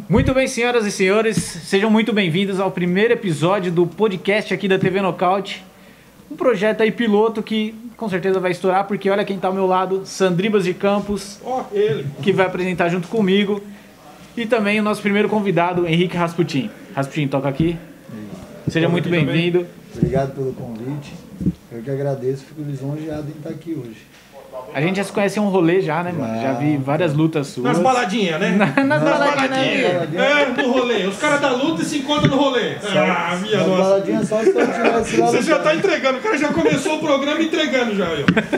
Muito bem, senhoras e senhores, sejam muito bem-vindos ao primeiro episódio do podcast aqui da TV Nocaute. Um projeto aí piloto que com certeza vai estourar, porque olha quem tá ao meu lado, Sandribas de Campos, ele que vai apresentar junto comigo. E também o nosso primeiro convidado, Henrique Rasputin. Rasputin, toca aqui. Seja muito bem-vindo. Obrigado pelo convite. Eu que agradeço, fico lisonjeado em estar aqui hoje. A gente já se conhece um rolê já, né, mano? Já vi várias lutas suas. nas baladinhas, né? Nas baladinhas. No rolê. Os caras da luta se encontram no rolê. Minha nossa. Baladinha só se eu tivesse lá. Você já tá entregando. O cara já começou o programa entregando já.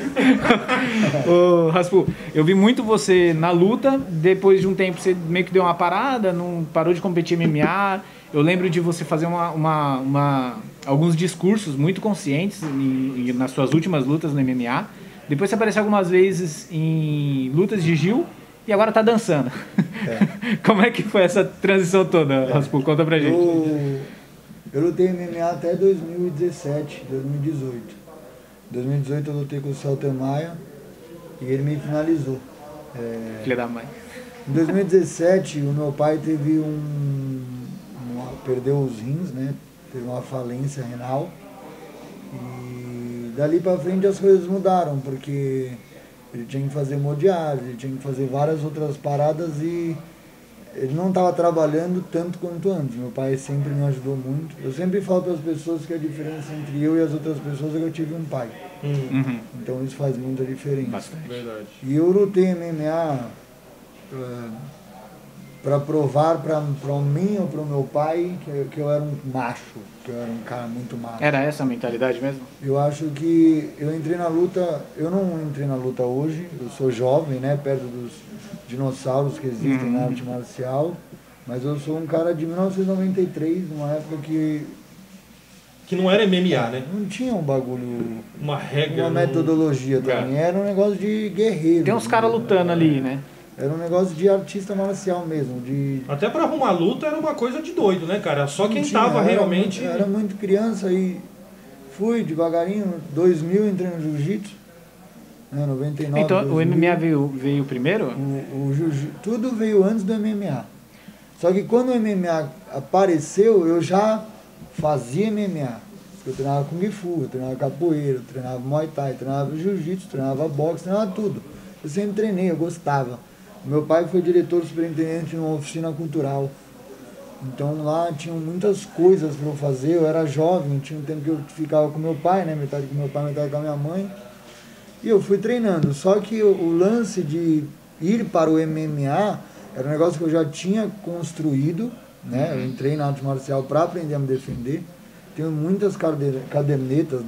Ô, Raspu, eu vi muito você na luta. Depois de um tempo você meio que deu uma parada, não parou de competir MMA. Eu lembro de você fazer alguns discursos muito conscientes nas suas últimas lutas no MMA. Depois você apareceu algumas vezes em lutas de Jiu e agora tá dançando. Como é que foi essa transição toda, Raspu? Conta pra gente. Eu lutei MMA até 2017, 2018. Em 2018 eu lutei com o Celton Maia e ele me finalizou. Filha da mãe. Em 2017 o meu pai teve perdeu os rins, né? Teve uma falência renal. E dali pra frente as coisas mudaram, porque ele tinha que fazer hemodiálise, ele tinha que fazer várias outras paradas e ele não estava trabalhando tanto quanto antes. Meu pai sempre me ajudou muito. Eu sempre falo para as pessoas que a diferença entre eu e as outras pessoas é que eu tive um pai. Uhum. Então isso faz muita diferença. Bastante. Verdade. E eu lutei MMA para provar para mim ou para o meu pai que eu era um macho, que eu era um cara muito macho. Era essa a mentalidade mesmo? Eu acho que eu entrei na luta, eu não entrei na luta hoje, eu sou jovem, né, perto dos dinossauros que existem na arte marcial, mas eu sou um cara de 1993, numa época que não era MMA, né? não tinha um bagulho, Uma regra. uma metodologia também, era um negócio de guerreiro. Tem uns caras lutando ali, né? Era um negócio de artista marcial mesmo, de... Até pra arrumar luta era uma coisa de doido, né, cara? Só quem tinha, tava realmente... Era muito criança e fui devagarinho, 2000 entrei no jiu-jitsu, né, 99. Então 2000, o MMA veio primeiro? Tudo veio antes do MMA. Só que quando o MMA apareceu, eu já fazia MMA. Eu treinava Kung Fu, eu treinava capoeira, eu treinava Muay Thai, eu treinava jiu-jitsu, treinava boxe, treinava tudo. Eu sempre treinei, eu gostava. Meu pai foi diretor superintendente numa oficina cultural. Então lá tinham muitas coisas para eu fazer, eu era jovem, tinha um tempo que eu ficava com meu pai, né? Metade com meu pai, metade com a minha mãe. E eu fui treinando. Só que o lance de ir para o MMA era um negócio que eu já tinha construído, né? Eu entrei na arte marcial para aprender a me defender. Tenho muitas cadernetas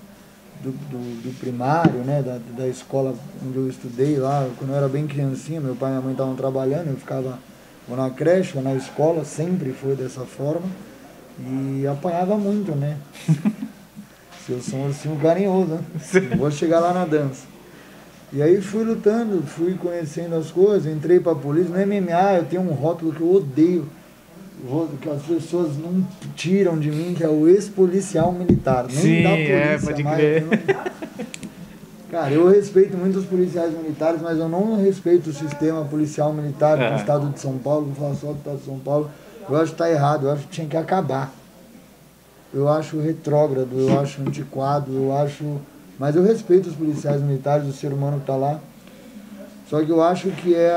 do primário, né, da escola onde eu estudei lá, quando eu era bem criancinha, meu pai e minha mãe estavam trabalhando, eu ficava ou na creche ou na escola, sempre foi dessa forma, e apanhava muito, né? Se eu sou assim um carinhoso, né? Eu vou chegar lá na dança. E aí fui lutando, fui conhecendo as coisas, entrei pra polícia, no MMA eu tenho um rótulo que eu odeio, que as pessoas não tiram de mim, que é o ex-policial militar. Nem Sim, da polícia, pode mas crer. Cara, eu respeito muito os policiais militares, mas eu não respeito o sistema policial militar do estado de São Paulo, vou falar só do estado de São Paulo. Eu acho que tá errado, eu acho que tinha que acabar. Eu acho retrógrado, eu acho antiquado, mas eu respeito os policiais militares, o ser humano que tá lá. Só que eu acho que é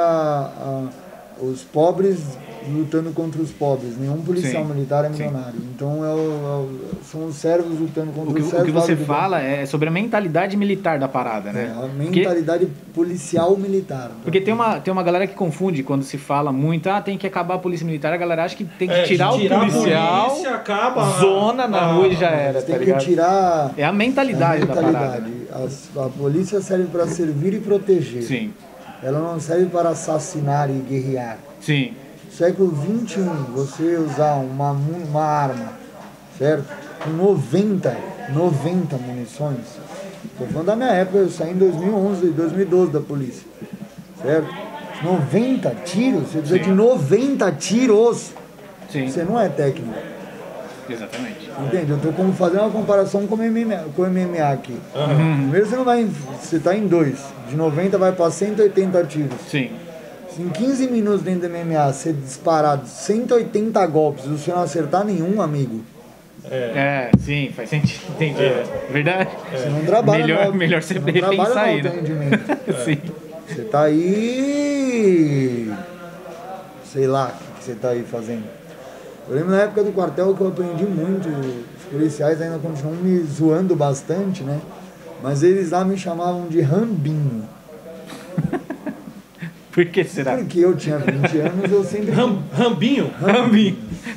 os pobres lutando contra os pobres. Nenhum policial militar é milionário. Então são os servos lutando contra os servos. O que você fala é sobre a mentalidade militar da parada, né? A mentalidade policial militar. Porque tem uma galera que confunde quando se fala muito, tem que acabar a polícia militar, a galera acha que tem que tirar o policial, a polícia, acaba zona na rua e já era, tem tá que ligado? tirar É a mentalidade da parada. A polícia serve para servir e proteger. Sim. Ela não serve para assassinar e guerrear. Sim. Século XXI, você usar uma arma, certo? Com 90 munições. Estou falando da minha época, eu saí em 2011 e 2012 da polícia, certo? 90 tiros, você precisa de 90 tiros. Sim. Você não é técnico. Exatamente. Entende? Eu estou fazendo uma comparação com o MMA aqui. Primeiro você está em 2, de 90 vai para 180 tiros. Sim. Se em 15 minutos dentro do MMA ser disparado 180 golpes e você não acertar nenhum, amigo... Sim, faz sentido, entendi. Verdade. Você não trabalha melhor você pensar aí, né? Sim. Você tá aí... Sei lá o que você tá aí fazendo. Eu lembro na época do quartel que eu aprendi muito. Os policiais ainda continuam me zoando bastante, né? Mas eles lá me chamavam de Rambinho. Por que será? Porque eu tinha 20 anos, eu sempre... Rambinho? Rambinho.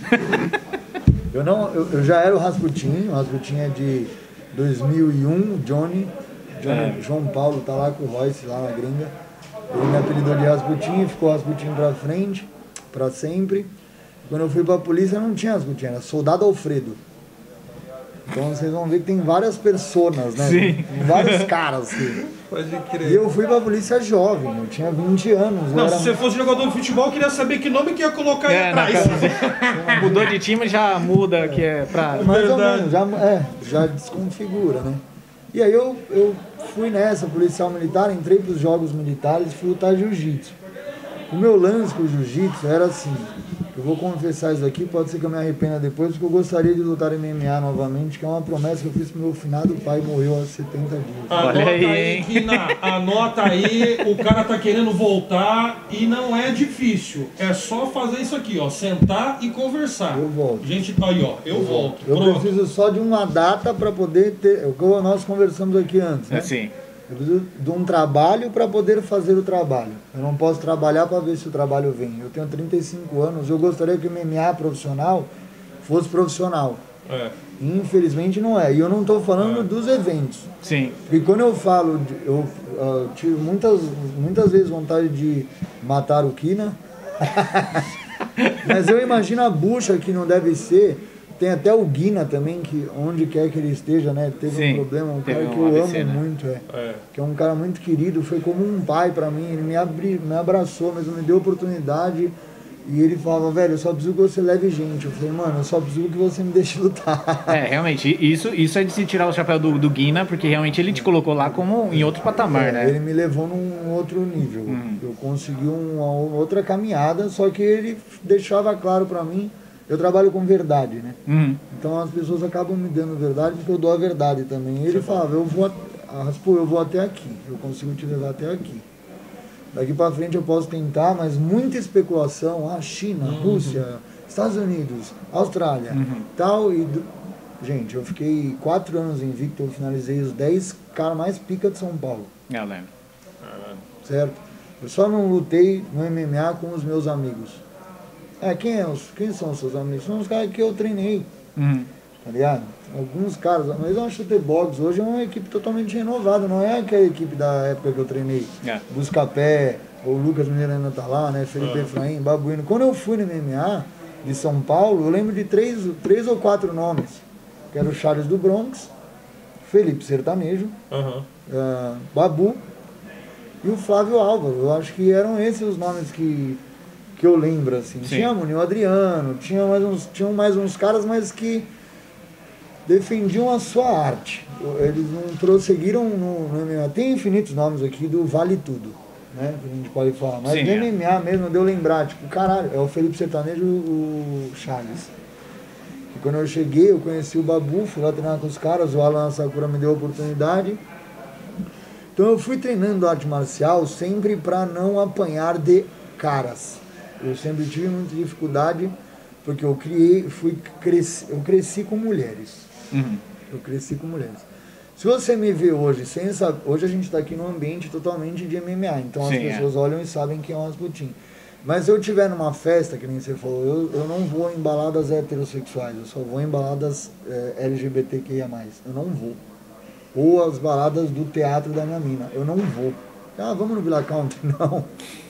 Eu já era o Rasputin é de 2001, Johnny João Paulo tá lá com o Royce lá na gringa. Ele me apelidou de Rasputin, ficou Rasputin pra frente, pra sempre. Quando eu fui pra polícia não tinha Rasputin, era Soldado Alfredo. Então vocês vão ver que tem várias personas, né? Sim. Tem vários caras. Assim. Pode crer. E eu fui pra polícia jovem, eu tinha 20 anos. Não, se você fosse jogador de futebol, eu queria saber que nome que ia colocar aí atrás. Mudou de time, já muda, que é pra... Mais ou menos, já desconfigura, né? E aí eu fui nessa, policial militar, entrei pros jogos militares e fui lutar jiu-jitsu. O meu lance com o jiu-jitsu era assim, eu vou confessar isso aqui, pode ser que eu me arrependa depois, porque eu gostaria de lutar MMA novamente, que é uma promessa que eu fiz pro meu finado pai, morreu há 70 dias. Olha aí, Anota aí, o cara tá querendo voltar e não é difícil, é só fazer isso aqui, ó, sentar e conversar. Eu volto. Gente, aí ó, eu volto. Eu Pronto. preciso só de uma data para poder ter, é o que nós conversamos aqui antes, né? Sim. Eu preciso de um trabalho para poder fazer o trabalho. Eu não posso trabalhar para ver se o trabalho vem. Eu tenho 35 anos, eu gostaria que o MMA profissional fosse profissional. Infelizmente não é. E eu não estou falando dos eventos. Sim. Porque quando eu falo, eu tive muitas vezes vontade de matar o Kina. Mas eu imagino a bucha que não deve ser. Tem até o Guina também, que onde quer que ele esteja, né? Teve um problema, um cara que eu amo muito, que é um cara muito querido, foi como um pai pra mim, ele me abraçou, mas me deu oportunidade. E ele falava, velho, eu só preciso que você leve gente. Eu falei, mano, eu só preciso que você me deixe lutar. Realmente, isso é de se tirar o chapéu do Guina, porque realmente ele te colocou lá como em outro patamar, né? Ele me levou num outro nível. Eu consegui uma outra caminhada, só que ele deixava claro pra mim, eu trabalho com verdade, né? Então as pessoas acabam me dando verdade, porque eu dou a verdade também. Ele falava, eu vou até aqui, eu consigo te levar até aqui. Daqui para frente eu posso tentar, mas muita especulação, China, Rússia, Estados Unidos, Austrália, tal. Gente, eu fiquei 4 anos invicto, eu finalizei os 10 caras mais pica de São Paulo. Eu lembro. Certo? Eu só não lutei no MMA com os meus amigos. Quem são os seus amigos? São os caras que eu treinei. Tá ligado? Alguns caras, mas eu chutei boxe hoje é uma equipe totalmente renovada, não é aquela equipe da época que eu treinei. Buscapé, o Lucas Mineiro ainda tá lá, né? Felipe Efraim, Babuíno. Quando eu fui no MMA de São Paulo, eu lembro de 3 ou 4 nomes. Que era o Charles do Bronx, Felipe Sertanejo, Babu e o Flávio Álvaro. Eu acho que eram esses os nomes que eu lembro, assim. Sim. Tinha Munil Adriano, tinham mais uns caras, mas que defendiam a sua arte. Eles não prosseguiram no MMA. Tem infinitos nomes aqui do Vale Tudo, né? Que a gente pode falar. Mas no MMA mesmo, deu lembrar, tipo, caralho, é o Felipe Sertanejo e o Charles. E quando eu cheguei, eu conheci o Babu, fui lá treinar com os caras, o Alan Sakura me deu a oportunidade. Então eu fui treinando arte marcial sempre para não apanhar de caras. Eu sempre tive muita dificuldade, porque eu cresci com mulheres. Eu cresci com mulheres. Se você me vê hoje, sem saber, hoje a gente está aqui num ambiente totalmente de MMA, então as pessoas olham e sabem que é um Rasputin. Mas se eu estiver numa festa, que nem você falou, eu não vou em baladas heterossexuais, eu só vou em baladas LGBTQIA+. Eu não vou. Ou as baladas do teatro da minha mina, eu não vou. Vamos no Villa Country? Não.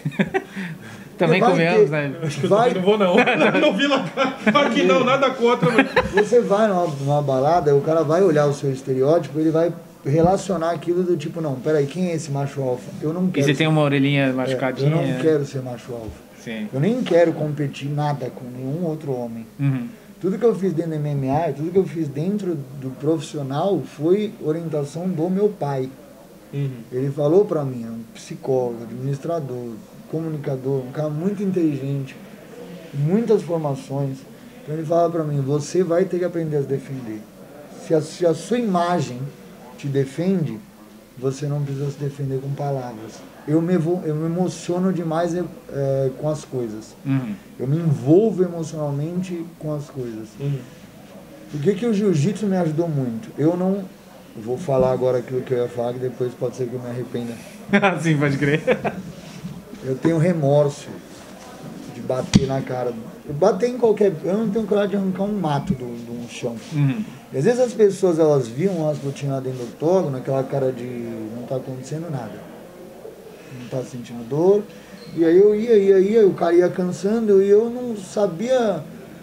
Também comemos, né? Acho que eu não vou, não. Não Villa Country. Aqui não, nada contra. Mas... Você vai numa balada, o cara vai olhar o seu estereótipo, ele vai relacionar aquilo do tipo, não, peraí, quem é esse macho alfa? Eu não quero. E você tem uma orelhinha machucadinha? Eu não quero ser macho alfa. Sim. Eu nem quero competir nada com nenhum outro homem. Tudo que eu fiz dentro do MMA, tudo que eu fiz dentro do profissional foi orientação do meu pai. Ele falou pra mim, é um psicólogo, administrador, comunicador, um cara muito inteligente, muitas formações. Então ele falava para mim, você vai ter que aprender a se defender. Se a sua imagem te defende, você não precisa se defender com palavras. Eu me emociono demais com as coisas. Eu me envolvo emocionalmente com as coisas. Por que o jiu-jitsu me ajudou muito? Eu não vou falar agora aquilo que eu ia falar, que depois pode ser que eu me arrependa. Sim, pode crer. Eu tenho remorso de bater na cara. Bater em qualquer... Eu não tenho coragem de arrancar um mato do chão. E às vezes as pessoas, elas viam o Rasputin lá dentro do octógono, aquela cara de não tá acontecendo nada. Não tá sentindo dor. E aí eu ia, o cara ia cansando e eu não sabia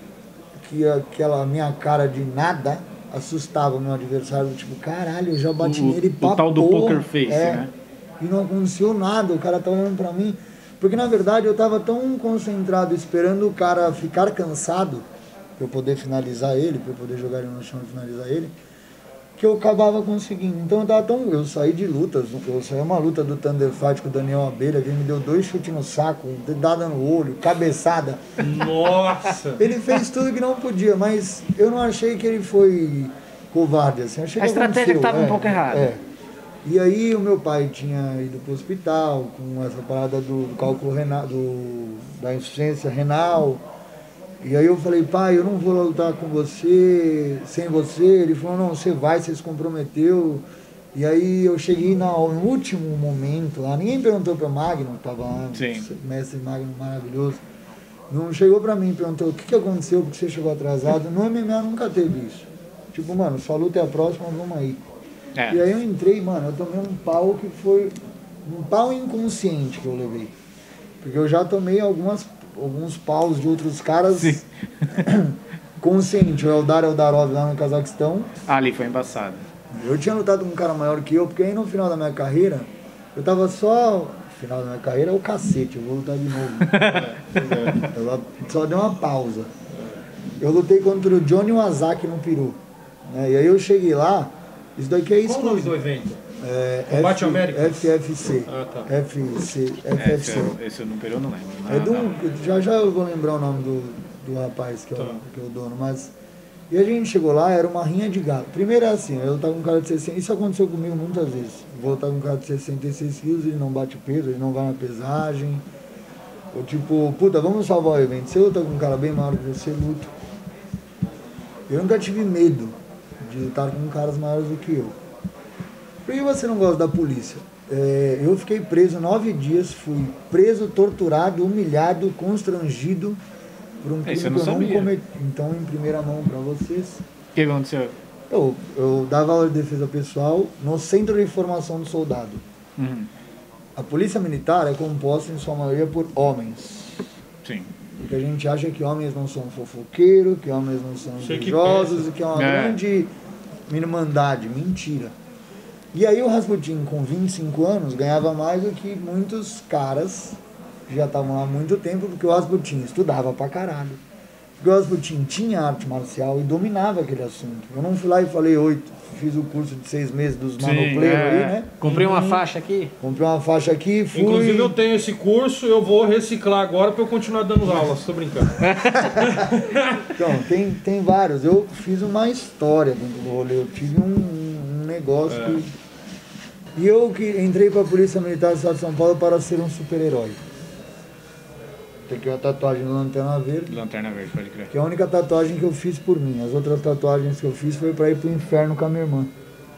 que aquela minha cara de nada assustava o meu adversário. Tipo, caralho, eu já bati nele pra o tal do poker face, né? E não aconteceu nada, o cara tá olhando pra mim. Porque na verdade eu tava tão concentrado esperando o cara ficar cansado pra eu poder finalizar ele, pra eu poder jogar ele no chão e finalizar ele, que eu acabava conseguindo. Então eu tava tão... Eu saí de lutas, eu saí uma luta do Thunder Fight com o Daniel Abelha, que ele me deu 2 chutes no saco, dedada no olho, cabeçada. Nossa! Ele fez tudo que não podia, mas eu não achei que ele foi covarde, assim. Achei a que estratégia estava um pouco errada. E aí o meu pai tinha ido pro hospital com essa parada do cálculo renal, da insuficiência renal. E aí eu falei, pai, eu não vou lutar com você, sem você. Ele falou, não, você vai, você se comprometeu. E aí eu cheguei no último momento lá, ninguém perguntou para o Magno, tava lá, o mestre Magno maravilhoso. Não chegou para mim e perguntou, o que aconteceu, porque você chegou atrasado? No MMA nunca teve isso. Tipo, mano, sua luta é a próxima, vamos aí. E aí eu entrei, mano, eu tomei um pau que foi um pau inconsciente que eu levei. Porque eu já tomei alguns paus de outros caras consciente. O Eldar Eldarov lá no Cazaquistão. Ali foi embaçado. Eu tinha lutado com um cara maior que eu, porque aí no final da minha carreira, eu tava só... final da minha carreira é o cacete, eu vou lutar de novo. Eu só dei uma pausa. Eu lutei contra o Johnny Wazaki no Peru. E aí eu cheguei lá, isso daqui é exclusivo. Qual o nome do evento? Combate América? FFC. FFC. Esse eu não peru, não lembro. Já eu vou lembrar o nome do rapaz que é o dono, mas... E a gente chegou lá, era uma rinha de galo. Primeiro é assim, eu tava com um cara de 60... Isso aconteceu comigo muitas vezes. Vou estar com um cara de 66 quilos, ele não bate peso, ele não vai na pesagem. Ou tipo, puta, vamos salvar o evento. Se eu lutar com um cara bem maior que você, luto. Eu nunca tive medo de lutar com caras maiores do que eu. Por que você não gosta da polícia? Eu fiquei preso 9 dias, fui preso, torturado, humilhado, constrangido por um crime que eu não cometi. Então, em primeira mão para vocês. O que aconteceu? Eu dava aula de defesa pessoal no Centro de Formação do Soldado. A polícia militar é composta em sua maioria por homens. Sim. Porque a gente acha que homens não são fofoqueiros, que homens não são invejosos, e que é uma grande irmandade. Mentira. E aí o Rasputin, com 25 anos, ganhava mais do que muitos caras que já estavam lá há muito tempo, porque o Rasputin estudava pra caralho. Porque o Rasputin tinha arte marcial e dominava aquele assunto. Eu não fui lá e falei, fiz o curso de 6 meses dos manopleiros aí, né? Comprei uma faixa aqui. Comprei uma faixa aqui, fui... Inclusive eu tenho esse curso, eu vou reciclar agora pra eu continuar dando aulas, tô brincando. Então, tem vários. Eu fiz uma história dentro do rolê, eu tive um negócio que... E eu que entrei para a Polícia Militar do Estado de São Paulo para ser um super-herói. Tem aqui uma tatuagem do Lanterna Verde. Lanterna Verde, pode crer. Que é a única tatuagem que eu fiz por mim. As outras tatuagens que eu fiz foi para ir pro inferno com a minha irmã.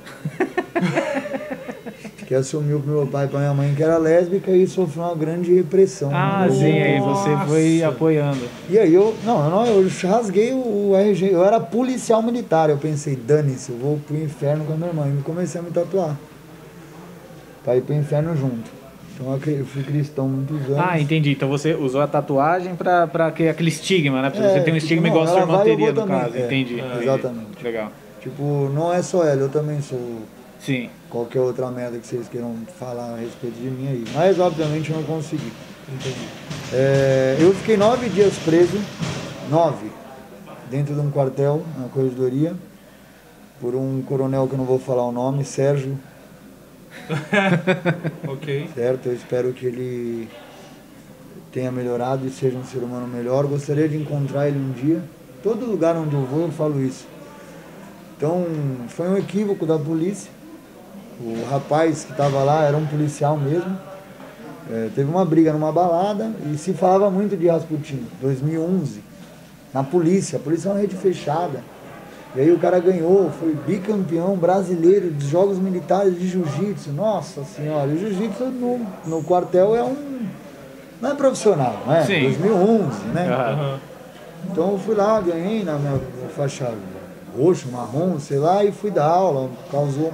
Que assumiu pro meu pai e pra minha mãe que era lésbica e sofreu uma grande repressão. Sim, aí você foi apoiando. E aí eu rasguei o RG. Eu era policial militar. Eu pensei, dane-se, eu vou pro inferno com a minha irmã. E comecei a me tatuar. Pra ir pro inferno junto. Então eu fui cristão muitos anos. Entendi. Então você usou a tatuagem pra aquele estigma, né? Pra você ter um estigma igual a sua irmã teria, no caso. Entendi. Exatamente. Legal. Tipo, não é só ela, eu também sou... Sim. Qualquer outra merda que vocês queiram falar a respeito de mim aí. Mas, obviamente, eu não consegui. Entendi. Eu fiquei 9 dias preso. 9. Dentro de um quartel, na corregedoria. Por um coronel que eu não vou falar o nome, Sérgio. Ok. Certo? Eu espero que ele tenha melhorado e seja um ser humano melhor. Gostaria de encontrar ele um dia. Todo lugar onde eu vou eu falo isso. Então, foi um equívoco da polícia. O rapaz que estava lá era um policial mesmo. Teve uma briga numa balada e se falava muito de Rasputin, 2011, na polícia. A polícia é uma rede fechada. E aí o cara ganhou, foi bicampeão brasileiro de jogos militares de jiu-jitsu. Nossa senhora, o jiu-jitsu no quartel não é profissional, né? Sim. 2011, né? Aham. Então eu fui lá, ganhei na minha faixa roxo, marrom, sei lá, e fui dar aula. Causou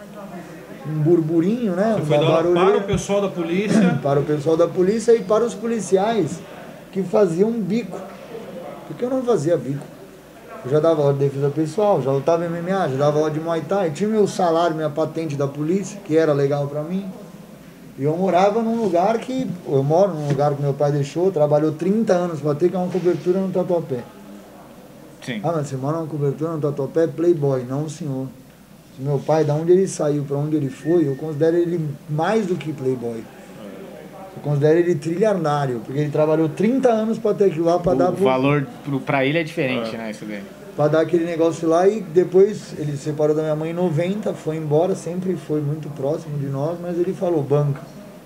um burburinho, né? Você foi dar aula para o pessoal da polícia? Para o pessoal da polícia e para os policiais que faziam bico. Porque eu não fazia bico. Eu já dava aula de defesa pessoal, já lutava MMA, já dava aula de Muay Thai, tinha meu salário, minha patente da polícia, que era legal pra mim. E eu morava num lugar que... Eu moro num lugar que meu pai deixou, trabalhou 30 anos pra ter, que é uma cobertura no Tatuapé. Sim. Ah, mas você mora numa cobertura no Tatuapé, playboy, não senhor. Meu pai, da onde ele saiu pra onde ele foi, eu considero ele mais do que playboy. Eu considero ele trilhardário, porque ele trabalhou 30 anos pra ter aquilo lá, pra dar... O valor pra ele é diferente, né? Isso daí. Pra dar aquele negócio lá, e depois ele se separou da minha mãe em 90, foi embora, sempre foi muito próximo de nós, mas ele falou, banca.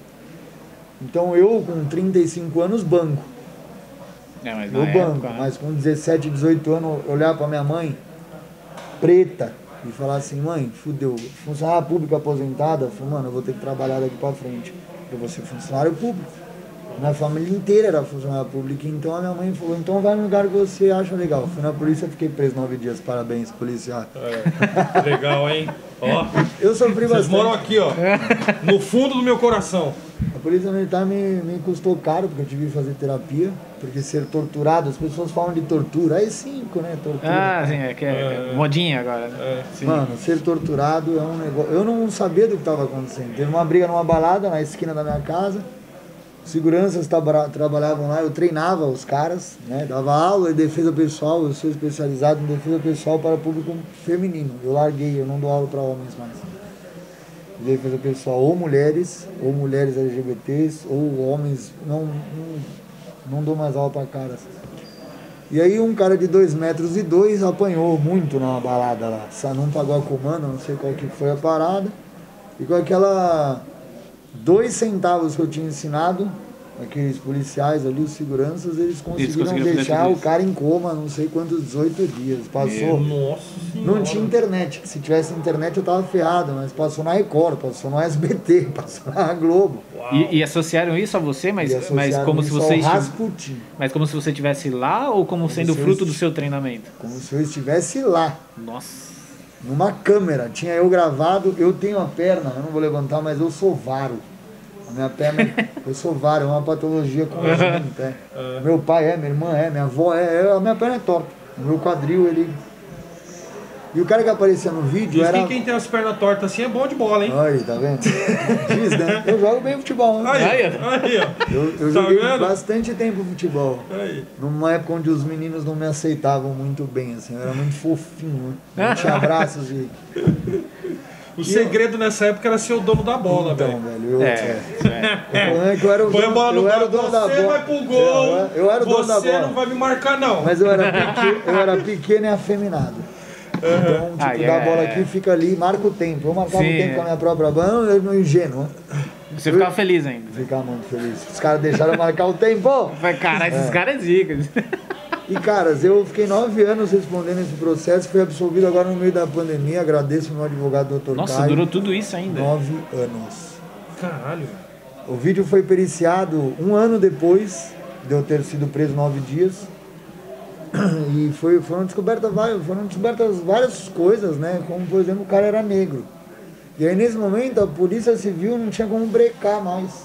Então eu, com 35 anos, banco. Mas Eu na banco, época, né? mas com 17, 18 anos, olhar pra minha mãe, preta, e falar assim, mãe, fudeu, funcionária pública aposentada, eu falei, mano, eu vou ter que trabalhar daqui pra frente, eu vou ser funcionário público. Minha família inteira era funcionária pública, então a minha mãe falou, então vai no lugar que você acha legal. Fui na polícia, fiquei preso 9 dias, parabéns, policial. Legal, hein? Ó, Eu sofri vocês bastante. moram aqui, ó, no fundo do meu coração. A polícia militar me custou caro, porque eu tive que fazer terapia, porque ser torturado, as pessoas falam de tortura, aí 5, né, tortura. Ah, sim, é que é modinha agora, né? Sim. Mano, ser torturado é um negócio... Eu não sabia do que estava acontecendo. Teve uma briga numa balada na esquina da minha casa. Seguranças trabalhavam lá, eu treinava os caras, né? Dava aula de defesa pessoal, eu sou especializado em defesa pessoal para público feminino. Eu larguei, eu não dou aula para homens mais. Defesa pessoal, ou mulheres LGBTs, ou homens, não dou mais aula para caras. E aí um cara de 2,2 metros apanhou muito na balada lá, não pagou a comanda, não sei qual que foi a parada, e com aquela 2 centavos que eu tinha ensinado, aqueles policiais ali, os seguranças, eles conseguiram deixar o cara em coma, não sei quantos, 18 dias. Passou. Nossa senhora. Não tinha internet, que se tivesse internet eu tava ferrado, mas passou na Record, passou no SBT, passou na Globo. E associaram isso a você, mas como se você Rasputin. Mas como se você estivesse lá ou como sendo fruto do seu treinamento? Como se eu estivesse lá. Nossa. Numa câmera, tinha eu gravado, eu tenho a perna, eu não vou levantar, mas eu sou varo. A minha perna, eu sou varo, é uma patologia congênita. Meu pai minha irmã minha avó a minha perna é torta. O meu quadril, ele... E o cara que aparecia no vídeo Diz era... que quem tem as pernas tortas assim é bom de bola, hein? Aí, tá vendo? Diz, né? Eu jogo bem futebol, né? Aí, ó. Eu Tá joguei vendo? bastante tempo futebol. Aí. Numa época onde os meninos não me aceitavam muito bem, assim, eu era muito fofinho, né? Não tinha braços e... O segredo nessa época era ser o dono da bola, Então, velho. velho, eu era o Põe a bola no eu era o gol, dono da você bola. vai pro gol, Eu era o dono da você bola. não vai me marcar, não. Mas eu era pequeno e afeminado. Então, tipo, dá a bola aqui, fica ali, marca o tempo. Eu marcava o tempo com a minha própria banda, eu não ingênuo. Você ficava feliz ainda. Ficava muito feliz. Os caras deixaram eu marcar o tempo. Caralho, esses caras é zica. E, caras, eu fiquei 9 anos respondendo esse processo, fui absolvido agora no meio da pandemia, agradeço o meu advogado, Dr. Nossa, Caio. durou tudo isso ainda. 9 anos. Caralho. O vídeo foi periciado 1 ano depois de eu ter sido preso 9 dias. E foram descobertas várias coisas, né? Como, por exemplo, o cara era negro. E aí, nesse momento, a Polícia Civil não tinha como brecar mais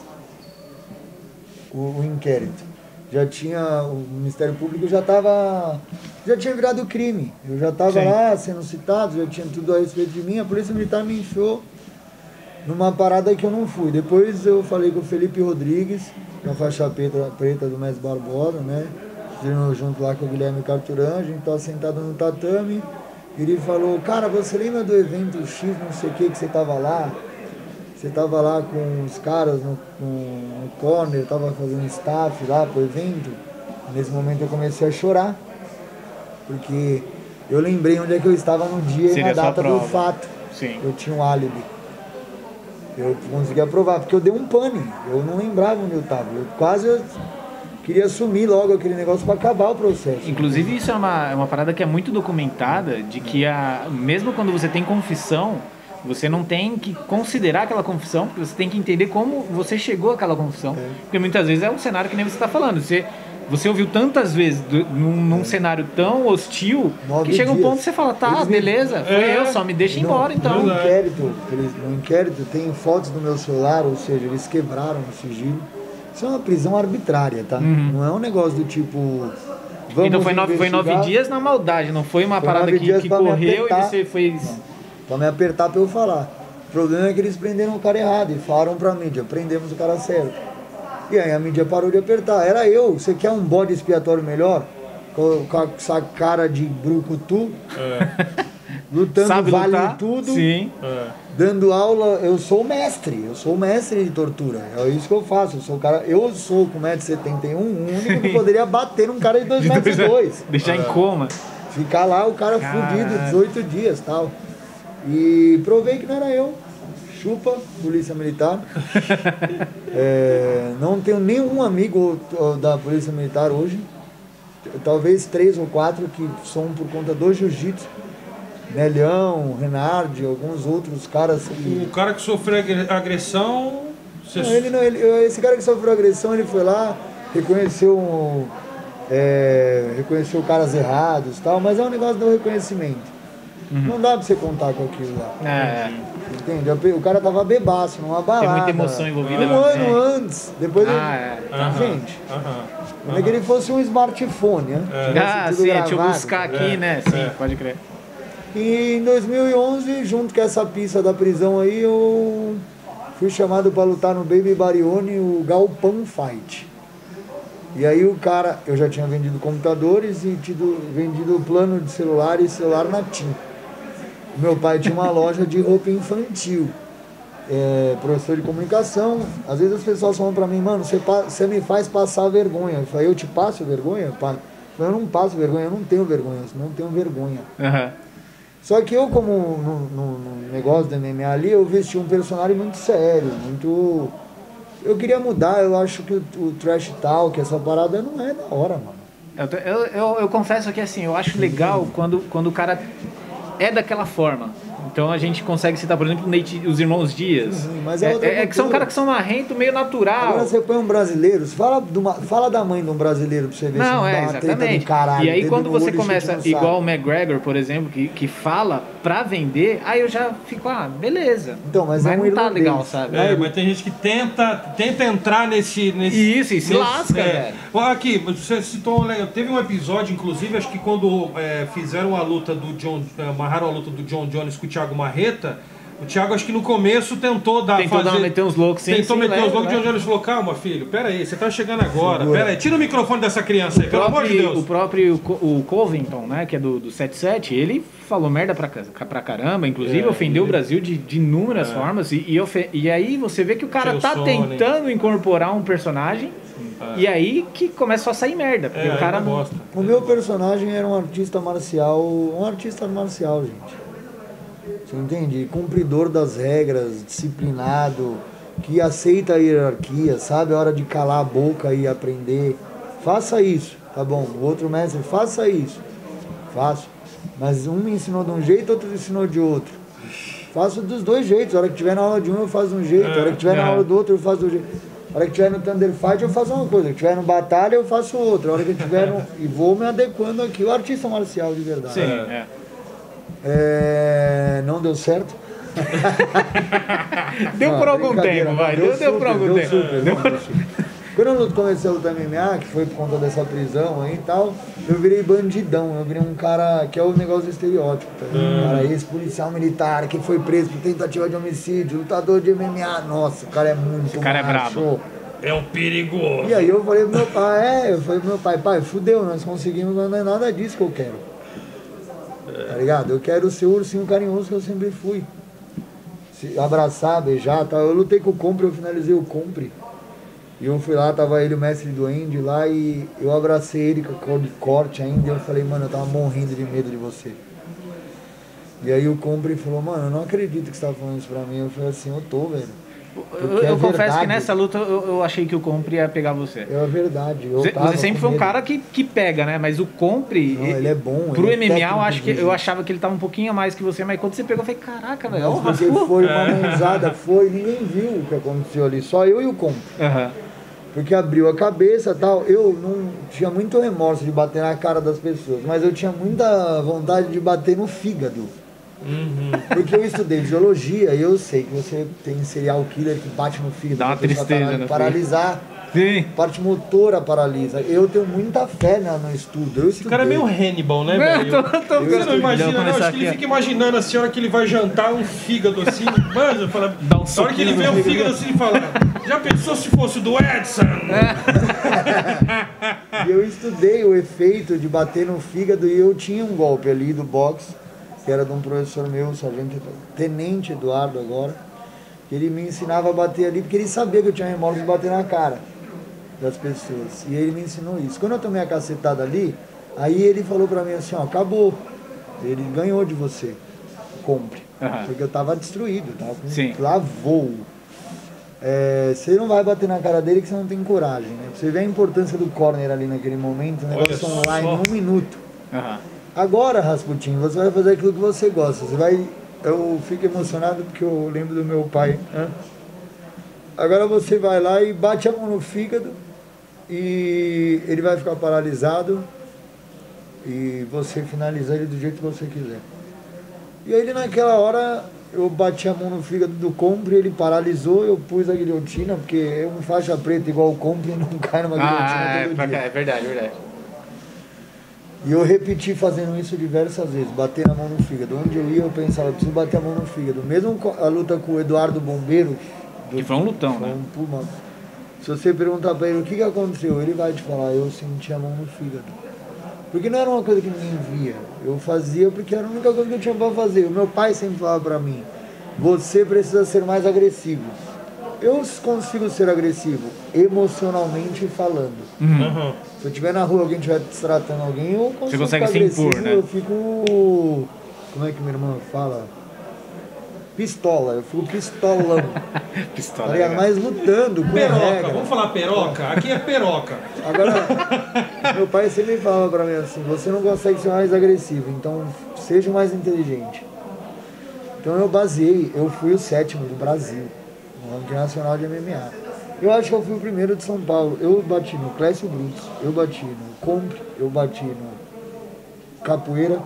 o inquérito. O Ministério Público já tinha virado crime. Eu já estava lá sendo citado, já tinha tudo a respeito de mim. A Polícia Militar me enfiou numa parada que eu não fui. Depois eu falei com o Felipe Rodrigues, que é a faixa preta do Mestre Barbosa, né? Estivemos junto lá com o Guilherme Carturan, a gente estava sentado no tatame. E ele falou, cara, você lembra do evento X, não sei o que você estava lá? você tava lá com os caras no corner, tava fazendo staff lá pro evento. Nesse momento eu comecei a chorar, porque eu lembrei onde é que eu estava no dia e na data do fato. Sim. Eu tinha um álibi. Eu consegui aprovar, porque eu dei um pane. Eu não lembrava onde eu estava. Eu quase queria assumir logo aquele negócio para acabar o processo. Inclusive, isso é uma parada que é muito documentada, de que mesmo quando você tem confissão, você não tem que considerar aquela confissão, porque você tem que entender como você chegou àquela confissão. Porque muitas vezes é um cenário que nem você está falando. Você ouviu tantas vezes num cenário tão hostil, 9 que chega um dias. ponto que você fala, tá, beleza, foi eu, só me deixa embora então. No inquérito tem fotos do meu celular, ou seja, eles quebraram o sigilo. Isso é uma prisão arbitrária, tá? Não é um negócio do tipo... Então foi 9 dias na maldade, não foi uma parada que correu e você fez... Pra me apertar pra eu falar. O problema é que eles prenderam o cara errado e falaram pra mídia, prendemos o cara certo. E aí a mídia parou de apertar. Era eu. Você quer um bode expiatório melhor? Com essa cara de brucutu? Lutando, sabe vale lutar? tudo. Sim. Dando aula. Eu sou mestre. Eu sou mestre de tortura. É isso que eu faço. Eu sou com 1,71m, o único que poderia bater num cara de 2,2m. Deixar em coma. Ficar lá, o cara fudido, 18 dias e tal. E provei que não era eu. Chupa, Polícia Militar. Não tenho nenhum amigo da Polícia Militar hoje. Talvez 3 ou 4 que são por conta do jiu-jitsu. Nelhão, Renardi, alguns outros caras que... O cara que sofreu agressão... Esse cara que sofreu agressão, ele foi lá, reconheceu caras errados e tal, mas é um negócio do reconhecimento. Não dá pra você contar com aquilo lá. Entende? O cara tava bebaço, numa balada. Tem muita emoção envolvida. Um ano antes. Depois gente. Como é que ele fosse um smartphone, né? Sim, deixa eu buscar aqui, né? Sim, pode crer. E em 2011, junto com essa pista da prisão aí, eu fui chamado para lutar no Baby Barione, o Galpão Fight. E aí o cara, eu já tinha vendido computadores e vendido plano de celular e celular na TIM. Meu pai tinha uma loja de roupa infantil, professor de comunicação. Às vezes as pessoas falam pra mim, mano, você me faz passar vergonha. Eu falei, eu te passo vergonha? Eu não passo vergonha, eu não tenho vergonha, eu não tenho vergonha. Só que eu, como no negócio do MMA ali, eu vesti um personagem muito sério, muito... Eu queria mudar, eu acho que o trash talk, essa parada não é da hora, mano. Eu confesso que assim, eu acho legal quando o cara é daquela forma. Então a gente consegue citar, por exemplo, os irmãos Dias. Mas que são caras que são marrento, meio natural. Agora você põe um brasileiro, fala da mãe de um brasileiro pra você ver se não dá uma treta do caralho. E aí quando você começa, igual o McGregor, por exemplo, que fala pra vender, aí eu já fico, beleza. Então, mas não tá legal, sabe? Mas tem gente que tenta entrar nesse... Isso, e se lasca, velho. Aqui, você citou, teve um episódio, inclusive, acho que quando fizeram a luta do amarraram a luta do John Jones com o Thiago Marreta, o Thiago acho que no começo tentou meter uns loucos, tentou meter uns loucos, o John Jones falou, calma filho, pera aí, você tá chegando agora, pera aí, tira o microfone dessa criança aí, pelo amor de Deus. O próprio Covington, né, que é do 77, ele falou merda pra caramba, inclusive ofendeu o Brasil de inúmeras formas, e aí você vê que o cara tá tentando incorporar um personagem, e aí que começa só a sair merda, porque o cara não... O meu personagem era um artista marcial, gente. Você entende? Cumpridor das regras, disciplinado, que aceita a hierarquia, sabe a hora de calar a boca e aprender. Faça isso, tá bom? O outro mestre, faça isso. Faço. Mas um me ensinou de um jeito, outro me ensinou de outro. Faço dos dois jeitos. A hora que tiver na aula de um, eu faço de um jeito. A hora que tiver na aula do outro, eu faço do jeito. A hora que tiver no Thunder Fight, eu faço uma coisa. A hora que tiver no Batalha, eu faço outra. A hora que tiver no... E vou me adequando aqui. O artista marcial de verdade. Sim, não deu certo. Deu por algum tempo, vai. Deu por algum tempo. Quando eu comecei a lutar MMA, que foi por conta dessa prisão aí e tal, eu virei bandidão. Eu virei um cara que é o negócio do estereótipo. Tá? Um cara ex-policial militar que foi preso por tentativa de homicídio, lutador de MMA. Nossa, o cara é muito Esse cara macho. É brabo. É um perigoso. E aí eu falei pro meu pai, pai, fudeu, nós conseguimos, mas não é nada disso que eu quero. Tá ligado? Eu quero ser o ursinho carinhoso que eu sempre fui. se abraçar, beijar, tal. Eu lutei com o Compre, eu finalizei o Compre. E eu fui lá, tava ele, o mestre do Andy lá, e eu abracei ele com a cor de corte ainda, e eu falei, mano, eu tava morrendo de medo de você. E aí o Compre falou, mano, eu não acredito que você tava falando isso pra mim. Eu falei assim, eu tô, velho. Eu confesso que nessa luta eu achei que o Compre ia pegar você. É verdade. Você sempre foi um cara que pega, né? Mas o Compre... Não, ele é bom. Pro MMA, eu achava que ele tava um pouquinho a mais que você, mas quando você pegou, eu falei, caraca, velho, olha o Porque foi uma mãozada, ninguém viu o que aconteceu ali, só eu e o Compre. Porque abriu a cabeça e tal. Eu não tinha muito remorso de bater na cara das pessoas, mas eu tinha muita vontade de bater no fígado. Porque eu estudei biologia e eu sei que você tem serial killer que bate no fígado. Dá uma tristeza, né? Paralisar. Sim. Parte motora paralisa. Eu tenho muita fé no estudo. Esse cara é meio Hannibal, né, velho? Você não imagina, não? Acho que ele fica imaginando a senhora que ele vai jantar um fígado assim. Mano, eu falo, na hora que ele vê o fígado assim, ele fala: já pensou se fosse do Edson? E eu estudei o efeito de bater no fígado e eu tinha um golpe ali do boxe, que era de um professor meu, sargento, tenente Eduardo agora, que ele me ensinava a bater ali, porque ele sabia que eu tinha remorso de bater na cara das pessoas. E ele me ensinou isso. Quando eu tomei a cacetada ali, aí ele falou pra mim assim, ó, acabou. Ele ganhou de você. Compre. Porque eu tava destruído, tava com lavou. Você não vai bater na cara dele que você não tem coragem, né? Você vê a importância do corner ali naquele momento, o negócio online em 1 minuto. Agora, Rasputin, você vai fazer aquilo que você gosta. Eu fico emocionado porque eu lembro do meu pai. Agora você vai lá e bate a mão no fígado e ele vai ficar paralisado e você finaliza ele do jeito que você quiser. E aí naquela hora eu bati a mão no fígado do Compre, ele paralisou, eu pus a guilhotina, porque um faixa preta igual o Compre não cai numa guilhotina todo dia. É verdade. E eu repeti fazendo isso diversas vezes, bater a mão no fígado. Onde eu ia eu pensava, preciso bater a mão no fígado. Mesmo a luta com o Eduardo Bombeiro, que foi um lutão, né? Se você perguntar pra ele o que aconteceu, ele vai te falar, eu senti a mão no fígado. Porque não era uma coisa que ninguém via. Eu fazia porque era a única coisa que eu tinha pra fazer. O meu pai sempre falava pra mim, você precisa ser mais agressivo. Eu consigo ser agressivo, emocionalmente falando. Se eu estiver na rua, alguém estiver tratando alguém, eu consigo você consegue ficar agressivo, se impor, né? Eu fico... Como é que minha irmã fala? Pistola, eu fico pistolão. Pistola. Tá, mas lutando com peroca, regra. vamos falar peroca? Aqui é peroca. Agora, meu pai sempre falava pra mim assim, você não consegue ser mais agressivo, então seja mais inteligente. Então eu fui o 7º do Brasil, no ranking nacional de MMA. Eu acho que eu fui o primeiro de São Paulo. Eu bati no Clécio Brutus, eu bati no Compre, eu bati no Capoeira,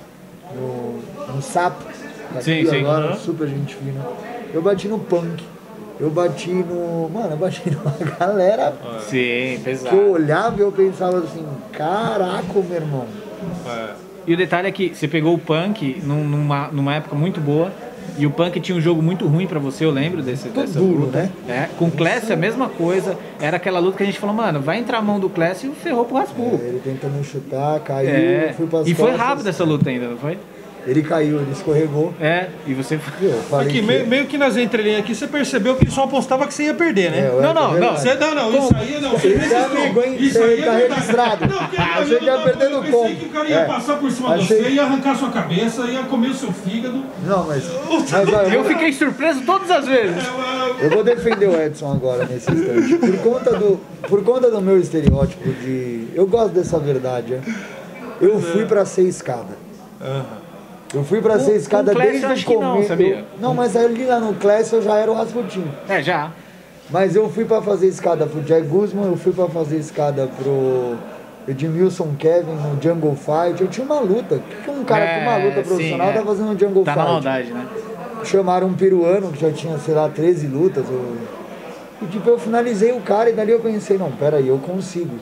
no Sapo, sim, agora, super gente fina. Eu bati no Punk, eu bati no... Mano, eu bati numa galera... Sim, pesado. Que eu olhava e eu pensava assim, caraca, meu irmão. E o detalhe é que você pegou o Punk numa época muito boa, e o Punk tinha um jogo muito ruim pra você, eu lembro dessa duro, luta. Né? Com o Clécio a mesma coisa, era aquela luta que a gente falou, mano, vai entrar a mão do Clécio e ferrou pro Rasputin. Ele tentando chutar, caiu, eu fui pras E foi costas. rápido essa luta ainda, não foi? Ele caiu, ele escorregou. E você... Aqui, meio que nas entrelinhas aqui, você percebeu que ele só apostava que você ia perder, né? Isso aí não. Você registrou. Isso aí tá registrado. Achei que ia perder no combo. Eu pensei que o cara ia passar por cima de você, ia arrancar sua cabeça, ia comer o seu fígado. Não, mas eu fiquei surpreso todas as vezes. Eu vou defender o Edson agora, nesse instante. Por conta do meu estereótipo de... Eu gosto dessa verdade, Eu fui pra ser escada. Eu fui pra ser escada desde o começo. Não, sabia? Não, mas ali lá no Clécio eu já era o Rasputin. Já. Mas eu fui pra fazer escada pro Jay Guzman, eu fui pra fazer escada pro Edmilson Kevin no Jungle Fight. Eu tinha uma luta. O que um cara com uma luta profissional tá fazendo no Jungle Fight? Tá na maldade, né? Chamaram um peruano que já tinha, sei lá, 13 lutas. E tipo, eu finalizei o cara e dali eu pensei, não, peraí, eu consigo.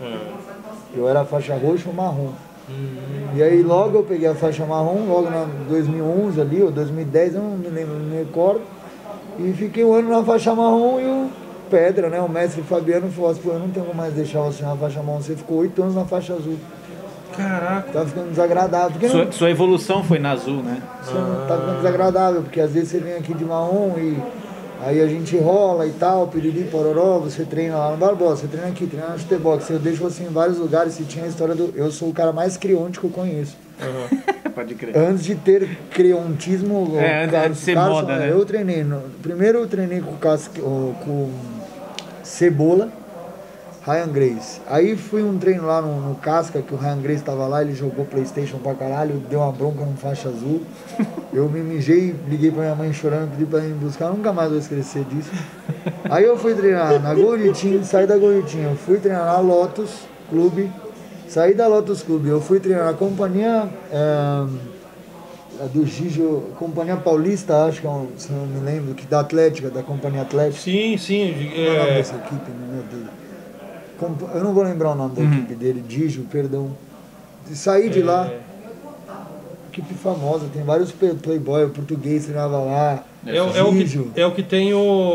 Eu era faixa roxa ou marrom. E aí logo eu peguei a faixa marrom, logo em 2011 ali, ou 2010, eu não me lembro, não me recordo. E fiquei um ano na faixa marrom e o Pedra, né, o mestre Fabiano falou assim, eu não tenho mais deixar você na faixa marrom, você ficou 8 anos na faixa azul. Caraca. Tá ficando desagradável. Porque sua evolução foi na Azul, né? Tá ficando desagradável, porque às vezes você vem aqui de marrom e aí a gente rola e tal, piriri, pororó, você treina lá no Barbosa, você treina aqui, treina no chutebox. Eu deixo você em vários lugares, se tinha a história do... Eu sou o cara mais crionte que eu conheço. Pode crer. Antes de ter criontismo... Antes de ser moda, né? Eu treinei... Primeiro eu treinei com Cebola, Ryan Grace. Aí fui um treino lá no Casca, que o Ryan Grace tava lá, ele jogou PlayStation pra caralho, deu uma bronca no faixa azul. Eu me mijei, liguei pra minha mãe chorando, pedi pra ir me buscar, nunca mais vou esquecer disso. Aí eu fui treinar na Gold Team, saí da Gold Team, eu fui treinar na Lotus Clube, saí da Lotus Clube, eu fui treinar na companhia do Gijo, Companhia Paulista, acho que se não me lembro, que da Atlética, da Companhia Atlética. Sim. Qual é o nome dessa equipe, meu Deus? Eu não vou lembrar o nome da equipe dele, Gijo, perdão. Saí de lá, equipe famosa, tem vários playboy, o português treinava lá. É o que tem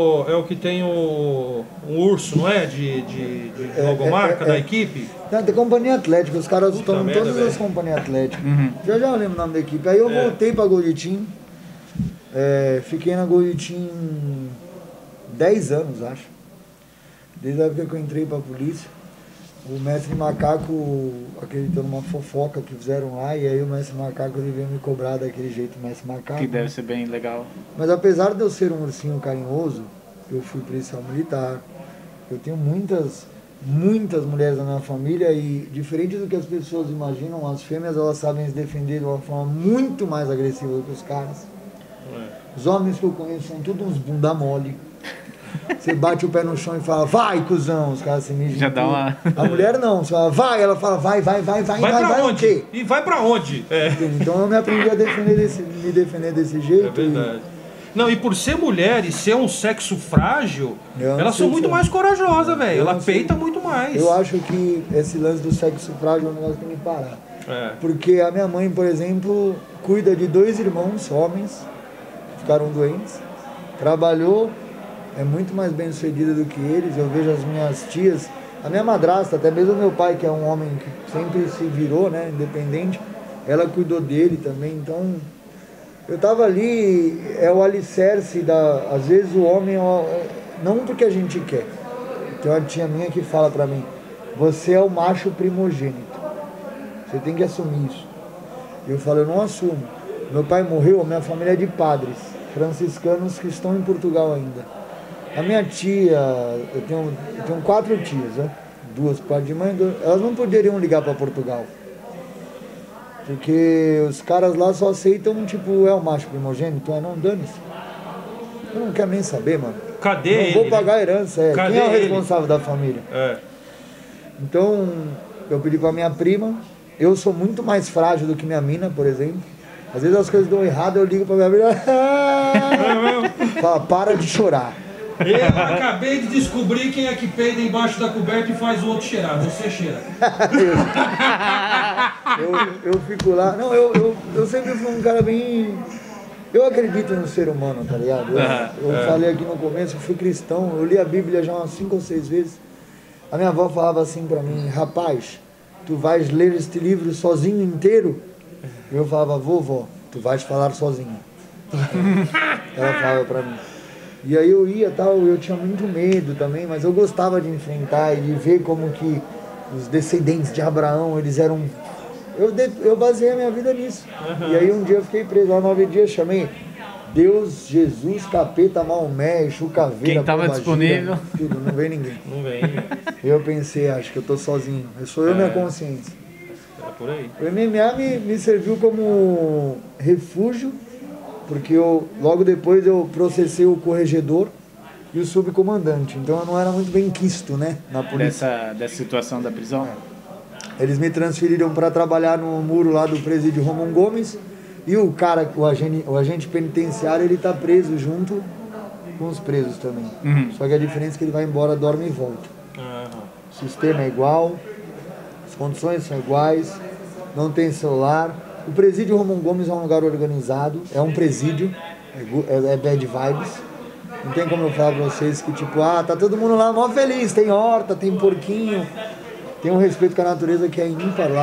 o urso, não é? De logomarca da equipe? Não, tem Companhia Atlética, os caras estão em todas as Companhias Atléticas. Já eu lembro o nome da equipe. Aí eu voltei pra Gold Team, fiquei na Gold Team 10 anos, acho. Desde a época que eu entrei pra polícia. O mestre Macaco acreditou numa fofoca que fizeram lá, e aí o mestre Macaco ele veio me cobrar daquele jeito, o mestre Macaco. Que deve ser bem legal. Mas apesar de eu ser um ursinho carinhoso, eu fui policial militar. Eu tenho muitas mulheres na minha família e, diferente do que as pessoas imaginam, as fêmeas elas sabem se defender de uma forma muito mais agressiva do que os caras. Os homens que eu conheço são todos uns bunda mole. Você bate o pé no chão e fala, vai, cuzão, os caras se mijam. Já dá uma... A mulher não, você fala, vai, ela fala, vai onde? O quê? E vai pra onde? Então eu me aprendi a me defender desse jeito. É verdade. Não, e por ser mulher e ser um sexo frágil, elas são muito mais corajosas, velho. Ela peita muito mais. Eu acho que esse lance do sexo frágil é um negócio que tem que parar. Porque a minha mãe, por exemplo, cuida de 2 irmãos, homens, ficaram doentes, trabalhou, é muito mais bem sucedida do que eles. Eu vejo as minhas tias, a minha madrasta, até mesmo meu pai, que é um homem que sempre se virou, né, independente, ela cuidou dele também. Então, eu tava ali, é o alicerce às vezes o homem, não porque a gente quer. Tem uma tia minha que fala pra mim, você é o macho primogênito, você tem que assumir isso. E eu falo, eu não assumo. Meu pai morreu, a minha família é de padres franciscanos que estão em Portugal ainda. A minha tia, eu tenho 4 tias, né? 2 por parte de mãe, elas não poderiam ligar para Portugal. Porque os caras lá só aceitam, tipo, é o macho primogênito, não, dane-se. Eu não quero nem saber, mano. Cadê ele? Não vou pagar né? herança, Quem é o responsável da família? Então, eu pedi pra minha prima, eu sou muito mais frágil do que minha mina, por exemplo. Às vezes as coisas dão errado, eu ligo pra minha prima, fala, para de chorar. Eu acabei de descobrir quem é que peida embaixo da coberta e faz o outro cheirar. Você cheira. eu fico lá. Não, eu sempre fui um cara bem... Eu acredito no ser humano, tá ligado? Eu falei aqui no começo, eu fui cristão. Eu li a Bíblia já umas 5 ou 6 vezes. A minha avó falava assim pra mim, rapaz, tu vais ler este livro sozinho inteiro? E eu falava, vovó, tu vais falar sozinho. Ela falava pra mim. E aí eu ia tal, eu tinha muito medo também, mas eu gostava de enfrentar e de ver como que os descendentes de Abraão, eles eram... Eu baseei a minha vida nisso. E aí um dia eu fiquei preso lá 9 dias, chamei Deus, Jesus, Capeta, Maomé, Chucaveira, quem estava disponível. Tudo, não veio ninguém. Não vem. Eu pensei, acho que eu tô sozinho. Eu sou eu minha consciência. É por aí. O MMA me serviu como refúgio, porque logo depois eu processei o corregedor e o subcomandante. Então eu não era muito bem quisto, né, na polícia. Dessa situação da prisão? Eles me transferiram para trabalhar no muro lá do presídio Romão Gomes. E o cara, o agente penitenciário, ele tá preso junto com os presos também. Só que a diferença é que ele vai embora, dorme e volta. O sistema é igual, as condições são iguais, não tem celular. O presídio Romão Gomes é um lugar organizado, é um presídio, é bad vibes. Não tem como eu falar pra vocês que tipo, tá todo mundo lá mó feliz, tem horta, tem porquinho, tem um respeito com a natureza que é ímpar lá.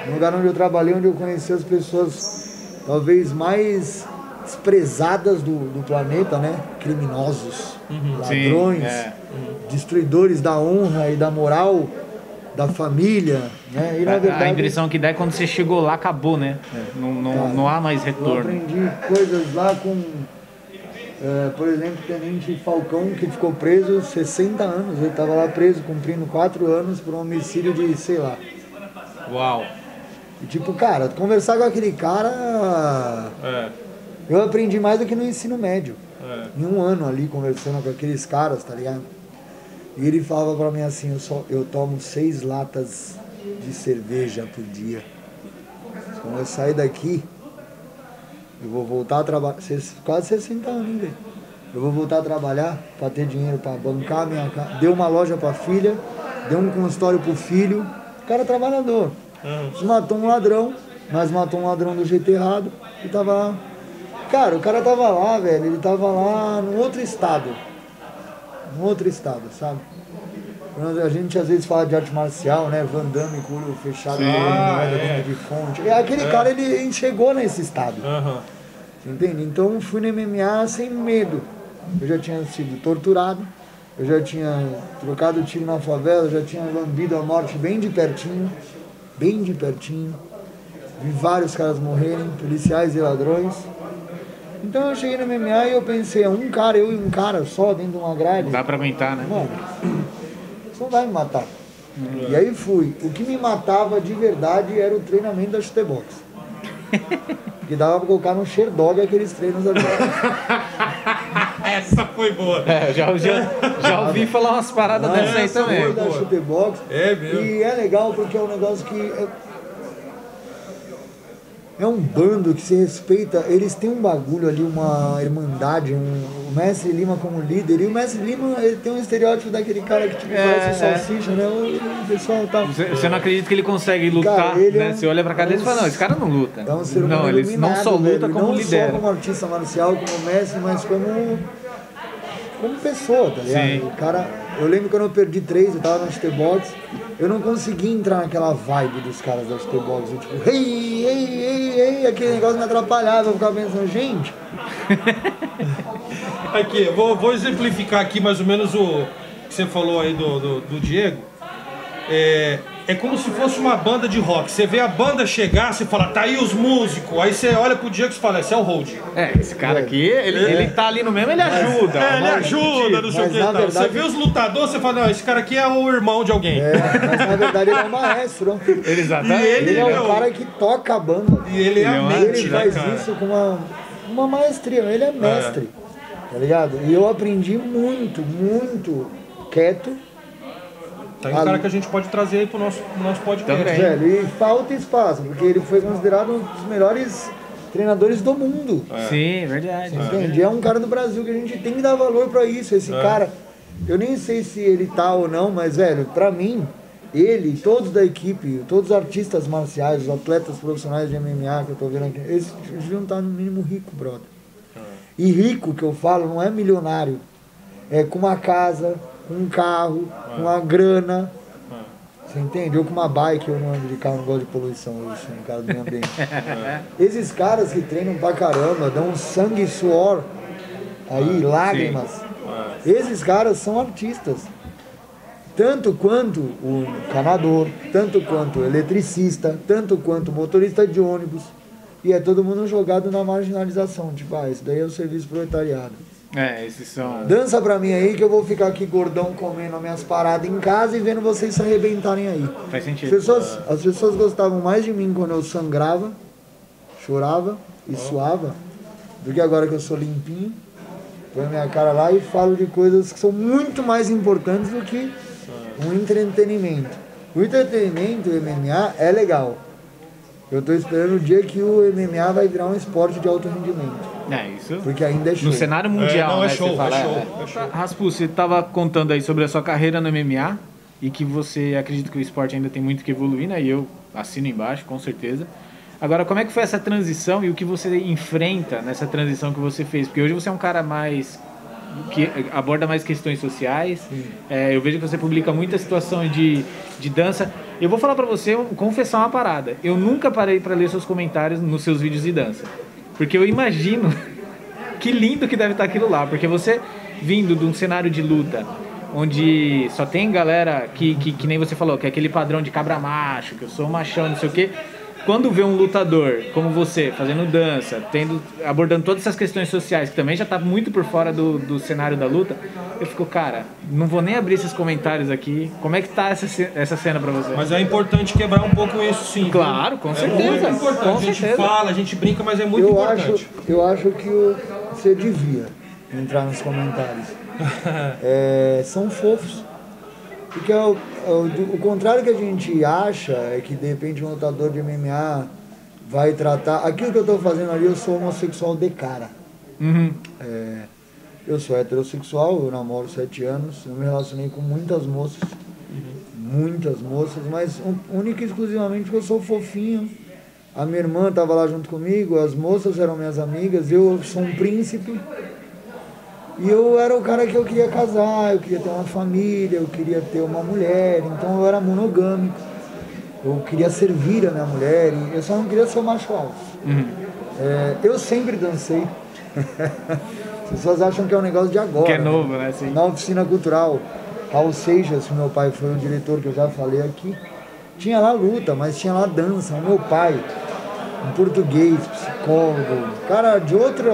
no lugar onde eu trabalhei, onde eu conheci as pessoas talvez mais desprezadas do planeta, né? Criminosos, ladrões, destruidores da honra e da moral da família, né? E, na verdade, a impressão que dá é quando você chegou lá, acabou, né? Não há mais retorno. Eu aprendi coisas lá com, por exemplo, o Tenente Falcão, que ficou preso 60 anos. Ele estava lá preso, cumprindo 4 anos por um homicídio de, sei lá. Uau! E tipo, cara, conversar com aquele cara... Eu aprendi mais do que no ensino médio. Em um ano ali, conversando com aqueles caras, tá ligado? E ele falava pra mim assim, eu tomo 6 latas de cerveja por dia. Quando eu sair daqui, eu vou voltar a trabalhar, quase 60 anos, velho. Eu vou voltar a trabalhar pra ter dinheiro pra bancar a minha casa. Deu uma loja pra filha, deu um consultório pro filho. O cara é trabalhador. Matou um ladrão, mas matou um ladrão do jeito errado e tava lá. Cara, o cara tava lá, velho, ele tava lá num outro estado. Num outro estado, sabe? A gente às vezes fala de arte marcial, né? Van Damme com o olho fechado, de fonte. Aquele cara, ele chegou nesse estado. Você entende? Então eu fui no MMA sem medo. Eu já tinha sido torturado, eu já tinha trocado tiro na favela, eu já tinha lambido a morte bem de pertinho. Bem de pertinho. Vi vários caras morrerem, policiais e ladrões. Então eu cheguei no MMA e eu pensei, eu e um cara só dentro de uma grade. Dá pra aguentar, né? Mano, isso não vai me matar. E aí fui. O que me matava de verdade era o treinamento da chutebox. Que dava pra colocar no Sherdog aqueles treinos ali. Essa foi boa. Já ouvi falar umas paradas dessa aí também. Foi da chutebox. É mesmo. E é legal porque é um negócio que... É um bando que se respeita, eles têm um bagulho ali, uma irmandade, o Mestre Lima como líder, e o Mestre Lima, ele tem um estereótipo daquele cara que tipo, parece salsicha, né? O pessoal tá... Você não acredita que ele consegue lutar, cara, né? Você olha pra cara dele e fala, não, esse cara não luta. É um ser humano ele não só luta como lidera. Não só como artista marcial, como mestre, mas como pessoa, tá ligado? Sim. O cara, eu lembro quando eu perdi 3, eu tava no chutebox, eu não consegui entrar naquela vibe dos caras da chutebox, tipo, ei, aquele negócio me atrapalhava, eu ficava pensando, gente... Aqui, eu vou exemplificar aqui mais ou menos o que você falou aí do Diego. É como se fosse uma banda de rock. Você vê a banda chegar, você fala, tá aí os músicos. Aí você olha pro Diego e fala, esse é o Hold. Esse cara aqui, ele tá ali no mesmo, ele ajuda. Ele ajuda, não sei o que. Verdade... Você vê os lutadores, você fala, não, esse cara aqui é o irmão de alguém. Mas na verdade ele é um maestro. Exatamente. Ele é o cara que toca a banda. E ele é a mente, ele faz isso com uma maestria, ele é mestre. Tá ligado? E eu aprendi muito quieto. Tá aí um cara que a gente pode trazer aí pro nosso podcast. Velho, e falta espaço, porque ele foi considerado um dos melhores treinadores do mundo. Sim, verdade. Entende? É um cara do Brasil que a gente tem que dar valor pra isso. Esse cara, eu nem sei se ele tá ou não, mas, velho, pra mim, ele, todos da equipe, todos os artistas marciais, os atletas profissionais de MMA que eu tô vendo aqui, eles deviam estar no mínimo rico, brother. E rico, que eu falo, não é milionário. É com uma casa, com um carro, com uma grana. Você entende? Eu com uma bike, eu não ando de carro, não gosto de poluição, eu sou um cara do meio ambiente. Esses caras que treinam pra caramba, dão sangue e suor, aí, lágrimas. Esses caras são artistas. Tanto quanto o canador, tanto quanto o eletricista, tanto quanto o motorista de ônibus. E é todo mundo jogado na marginalização. Tipo, isso daí é o serviço proletariado. Esses são... Dança pra mim aí que eu vou ficar aqui gordão comendo as minhas paradas em casa e vendo vocês se arrebentarem aí. Faz sentido. As pessoas gostavam mais de mim quando eu sangrava, chorava e suava, do que agora que eu sou limpinho, põe minha cara lá e falo de coisas que são muito mais importantes do que um entretenimento. O entretenimento, o MMA, é legal. Eu tô esperando o dia que o MMA vai virar um esporte de alto rendimento. Isso. Porque ainda é show. No cenário mundial, não, é né? show, Você fala, é show. Raspu, você estava contando aí sobre a sua carreira no MMA e que você acredita que o esporte ainda tem muito que evoluir, né? E eu assino embaixo, com certeza. Agora, como é que foi essa transição e o que você enfrenta nessa transição que você fez? Porque hoje você é um cara mais que aborda mais questões sociais. Eu vejo que você publica muita situação de dança. Eu vou falar pra você, confessar uma parada. Eu nunca parei pra ler seus comentários nos seus vídeos de dança. Porque eu imagino que lindo que deve estar aquilo lá. Porque você vindo de um cenário de luta, onde só tem galera que nem você falou, que é aquele padrão de cabra macho, que eu sou machão, não sei o quê. Quando vê um lutador como você, fazendo dança, abordando todas essas questões sociais, que também já tá muito por fora do cenário da luta, eu fico, cara, não vou nem abrir esses comentários aqui. Como é que tá essa cena pra você? Mas é importante quebrar um pouco isso, sim. Claro, com certeza. É muito importante. A gente fala, a gente brinca, mas é muito importante. Eu acho que você devia entrar nos comentários. São fofos. Porque o contrário que a gente acha é que de repente um lutador de MMA vai tratar... Aquilo que eu estou fazendo ali, eu sou homossexual de cara. Eu sou heterossexual, eu namoro 7 anos, eu me relacionei com muitas moças, mas única e exclusivamente porque eu sou fofinho. A minha irmã estava lá junto comigo, as moças eram minhas amigas, eu sou um príncipe. E eu era o cara que eu queria casar, eu queria ter uma família, eu queria ter uma mulher, então eu era monogâmico. Eu queria servir a minha mulher, e eu só não queria ser macho alfa. Eu sempre dancei. As pessoas acham que é um negócio de agora. Que é novo, né? Sim. Na oficina cultural, Raul Seixas, meu pai foi um diretor que eu já falei aqui, tinha lá luta, mas tinha lá dança. O meu pai, um português, psicólogo, cara de outro.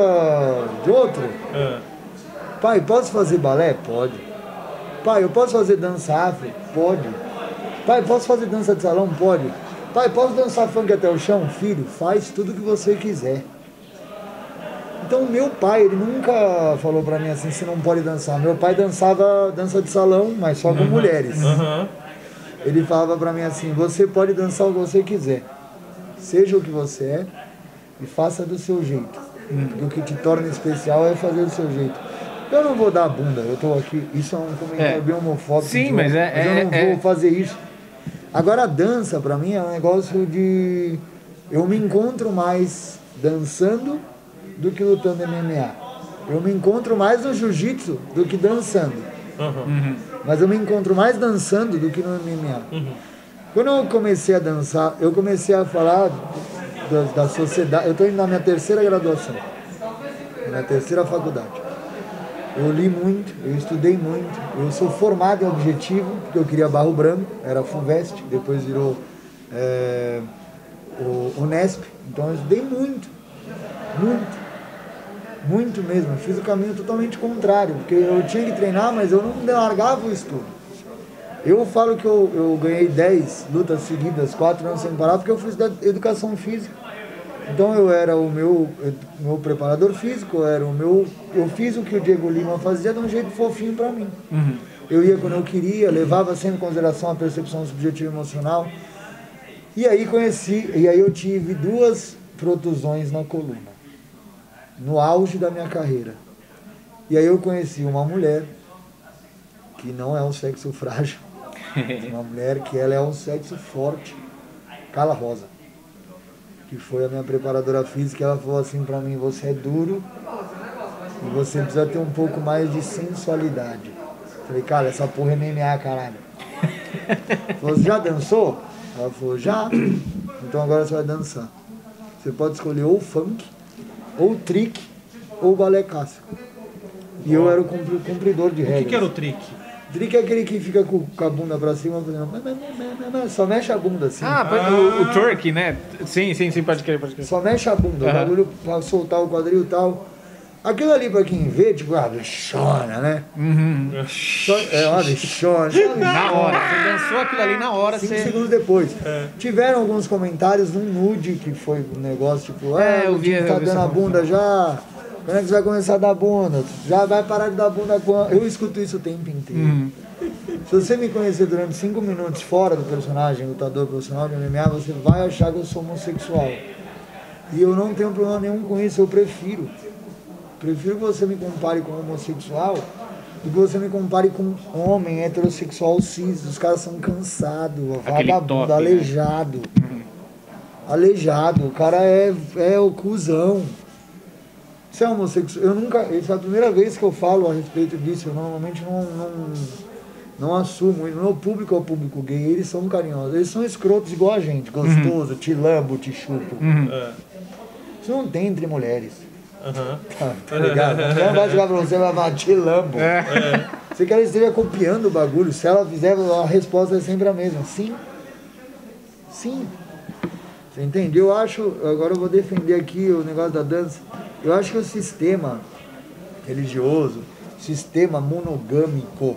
Pai, posso fazer balé? Pode. Pai, eu posso fazer dança afro? Pode. Pai, posso fazer dança de salão? Pode. Pai, posso dançar funk até o chão? Filho, faz tudo que você quiser. Então, meu pai, ele nunca falou pra mim assim, você não pode dançar. Meu pai dançava dança de salão, mas só com mulheres. Ele falava pra mim assim, você pode dançar o que você quiser. Seja o que você é e faça do seu jeito. Porque o que te torna especial é fazer do seu jeito. Eu não vou dar a bunda, eu tô aqui, isso é um comentário bem homofóbico. Sim, mas eu não vou fazer isso. Agora a dança pra mim é um negócio de... Eu me encontro mais dançando do que lutando MMA. Eu me encontro mais no jiu-jitsu do que dançando. Mas eu me encontro mais dançando do que no MMA. Quando eu comecei a dançar, eu comecei a falar da sociedade. Eu estou indo na minha 3ª graduação, na 3ª faculdade. Eu li muito, eu estudei muito, eu sou formado em objetivo, porque eu queria Barro Branco, era FUVEST, depois virou o Unesp, então eu estudei muito mesmo, eu fiz o caminho totalmente contrário, porque eu tinha que treinar, mas eu não largava o estudo. Eu falo que eu ganhei 10 lutas seguidas, 4 anos sem parar, porque eu fiz da educação física. Então eu era o meu preparador físico, eu fiz o que o Diego Lima fazia de um jeito fofinho pra mim. Eu ia quando eu queria, levava sempre em consideração a percepção subjetiva e emocional. E aí eu tive 2 protusões na coluna, no auge da minha carreira. E aí eu conheci uma mulher que não é um sexo frágil, uma mulher que ela é um sexo forte, Carla Rosa, que foi a minha preparadora física. Ela falou assim pra mim, você é duro e você precisa ter um pouco mais de sensualidade. Falei, cara, essa porra é MMA, caralho. Você já dançou? Ela falou, já. Então agora você vai dançar. Você pode escolher ou funk, ou trick, ou balé clássico. E eu era o cumpridor de regras. O que era o trick? Trick é aquele que fica com a bunda pra cima, só mexe a bunda assim. O twerk, né? Sim, pode crer. Só mexe a bunda, o bagulho pra soltar o quadril e tal. Aquilo ali pra quem vê, tipo, bichona, né? Bichona. Na hora, você dançou aquilo ali na hora. 5 segundos depois. Tiveram alguns comentários num nude, que foi um negócio, tipo, o time tá dando a bunda já... Quando é que você vai começar a dar bunda? Já vai parar de dar bunda quando? Eu escuto isso o tempo inteiro. Se você me conhecer durante 5 minutos fora do personagem, lutador profissional de MMA, você vai achar que eu sou homossexual. E eu não tenho problema nenhum com isso, eu prefiro. Prefiro que você me compare com homossexual do que você me compare com homem heterossexual cis. Os caras são cansados, vagabundo, aleijado. Aleijado, o cara é o cuzão. Você é homossexual? Eu nunca... Essa é a primeira vez que eu falo a respeito disso. Eu normalmente não assumo. E no meu público é o público gay. Eles são carinhosos. Eles são escrotos igual a gente. Gostoso, te lambo, te chupo. Isso não tem entre mulheres. Tá ligado? Não vai chegar pra você, vai falar, te lambo. Você quer que ela esteja copiando o bagulho. Se ela fizer, a resposta é sempre a mesma. Sim. Sim. Você entende? Eu acho, agora eu vou defender aqui o negócio da dança. Eu acho que o sistema religioso, sistema monogâmico,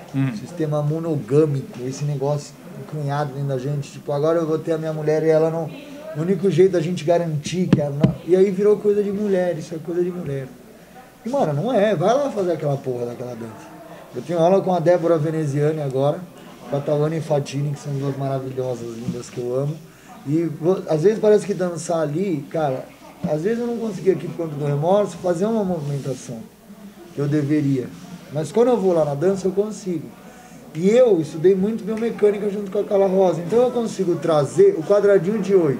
esse negócio encunhado dentro da gente, tipo, agora eu vou ter a minha mulher e ela não... O único jeito da gente garantir que ela não... E aí virou coisa de mulher, isso é coisa de mulher. E, mano, não é. Vai lá fazer aquela porra daquela dança. Eu tenho aula com a Débora Veneziani agora, com a Tawane Fatini, que são duas maravilhosas, lindas, que eu amo. E às vezes parece que dançar ali, cara, às vezes eu não consegui aqui por conta do remorso fazer uma movimentação que eu deveria. Mas quando eu vou lá na dança eu consigo. E eu estudei muito biomecânica junto com a Carla Rosa, então eu consigo trazer o quadradinho de 8.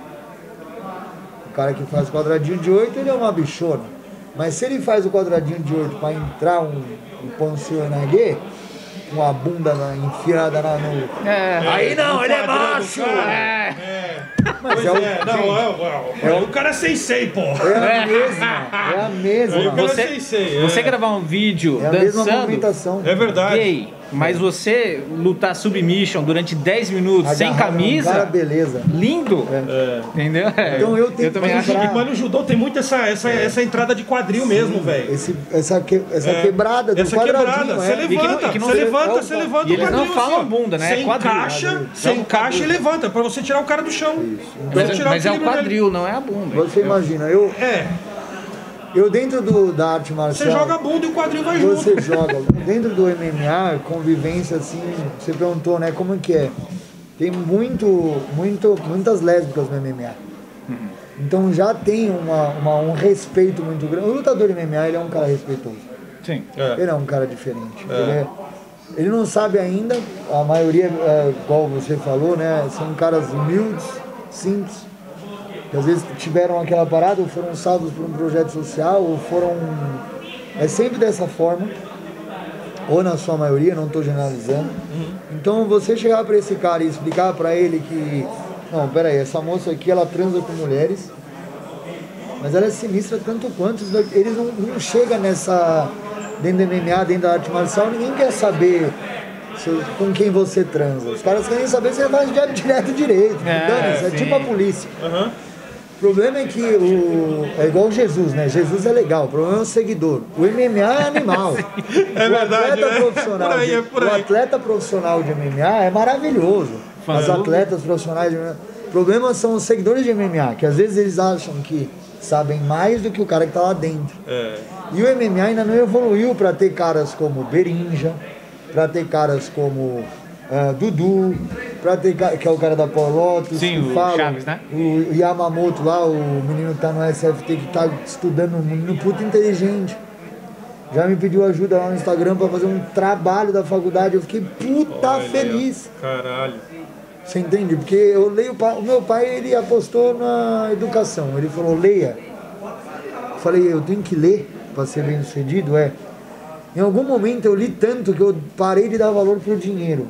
O cara que faz o quadradinho de 8, ele é uma bichona. Mas se ele faz o quadradinho de 8 para entrar um pensionagê, com a bunda enfiada no... Aí não, ele é macho! Mas o cara é sensei, pô. É a mesma. Você gravar um vídeo dançando, a mesma movimentação. É verdade. Gay, mas você lutar submission durante 10 minutos sem camisa, cara, beleza. Lindo. Entendeu? Então eu também acho que mas no judô tem muito essa entrada de quadril mesmo, velho. Essa quebrada do quadradinho. Você levanta e eles não falam bunda, né? Você encaixa e levanta, pra você tirar o cara do chão. Mas é o quadril, não é a bunda. Você imagina, eu dentro da arte marcial... Você joga a bunda e o quadril vai junto. Você joga. Dentro do MMA, convivência assim, você perguntou, né, como que é? Tem muitas lésbicas no MMA. Então já tem um respeito muito grande. O lutador de MMA, ele é um cara respeitoso. Sim. Ele é um cara diferente. Ele não sabe ainda, a maioria, igual você falou, né, são caras humildes, simples, que às vezes tiveram aquela parada, ou foram salvos por um projeto social, ou foram... É sempre dessa forma, ou na sua maioria, não estou generalizando. Então você chegar para esse cara e explicar para ele que... Não, peraí, essa moça aqui, ela transa com mulheres, mas ela é sinistra tanto quanto... Eles não chegam nessa... Dentro do MMA, dentro da arte marcial, ninguém quer saber com quem você transa. Os caras querem saber se você faz jab direito. É tipo a polícia. O problema é que é igual Jesus, né? Jesus é legal, o problema é o seguidor. O MMA é animal. É verdade, O atleta profissional de MMA é maravilhoso. Os atletas profissionais de MMA... O problema são os seguidores de MMA, que às vezes eles acham que sabem mais do que o cara que tá lá dentro. E o MMA ainda não evoluiu para ter caras como Berinja, para ter caras como Dudu, para ter que é o cara da Paul Lotus, sim, que o fala, Chaves, né? O Yamamoto lá, o menino que tá no SFT, que tá estudando, um menino puto inteligente. Já me pediu ajuda lá no Instagram para fazer um trabalho da faculdade, eu fiquei feliz. Caralho. Você entende? Porque eu leio, o meu pai, ele apostou na educação, ele falou, leia. Eu falei, eu tenho que ler para ser bem sucedido? Em algum momento eu li tanto que eu parei de dar valor pro dinheiro.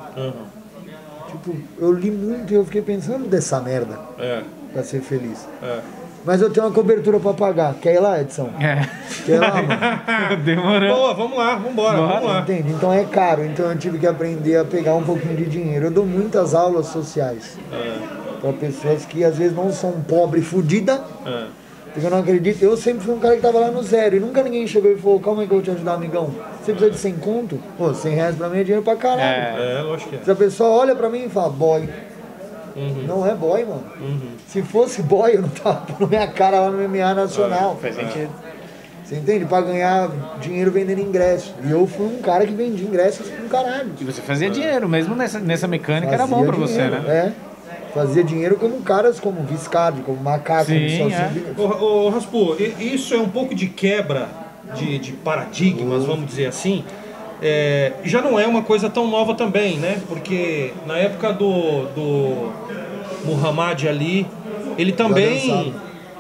Tipo, eu li muito e eu fiquei pensando dessa merda pra ser feliz. Mas eu tenho uma cobertura pra pagar. Quer ir lá, Edson? Quer ir lá, mano? Demorou. Boa, vamos lá, vamos lá. Entende? Então é caro, então eu tive que aprender a pegar um pouquinho de dinheiro. Eu dou muitas aulas sociais pra pessoas que às vezes não são pobre fudida. Porque eu não acredito, eu sempre fui um cara que tava lá no zero e nunca ninguém chegou e falou, calma aí que eu vou te ajudar, amigão. Você precisa de 100 conto? Pô, 100 reais pra mim é dinheiro pra caralho. Lógico que é. Se a pessoa olha pra mim e fala, boy. Não é boy, mano. Se fosse boy, eu não tava pondo minha cara lá no MMA nacional. Faz sentido. Você entende? Pra ganhar dinheiro vendendo ingresso. E eu fui um cara que vendia ingressos com caralho. E você fazia dinheiro, mesmo nessa mecânica era bom pra você, né? Fazia dinheiro como caras como Viscardi, como Macaco, sim, Ô, Raspo, isso é um pouco de quebra de paradigmas, vamos dizer assim. Já não é uma coisa tão nova também, né? Porque na época do Muhammad Ali, ele também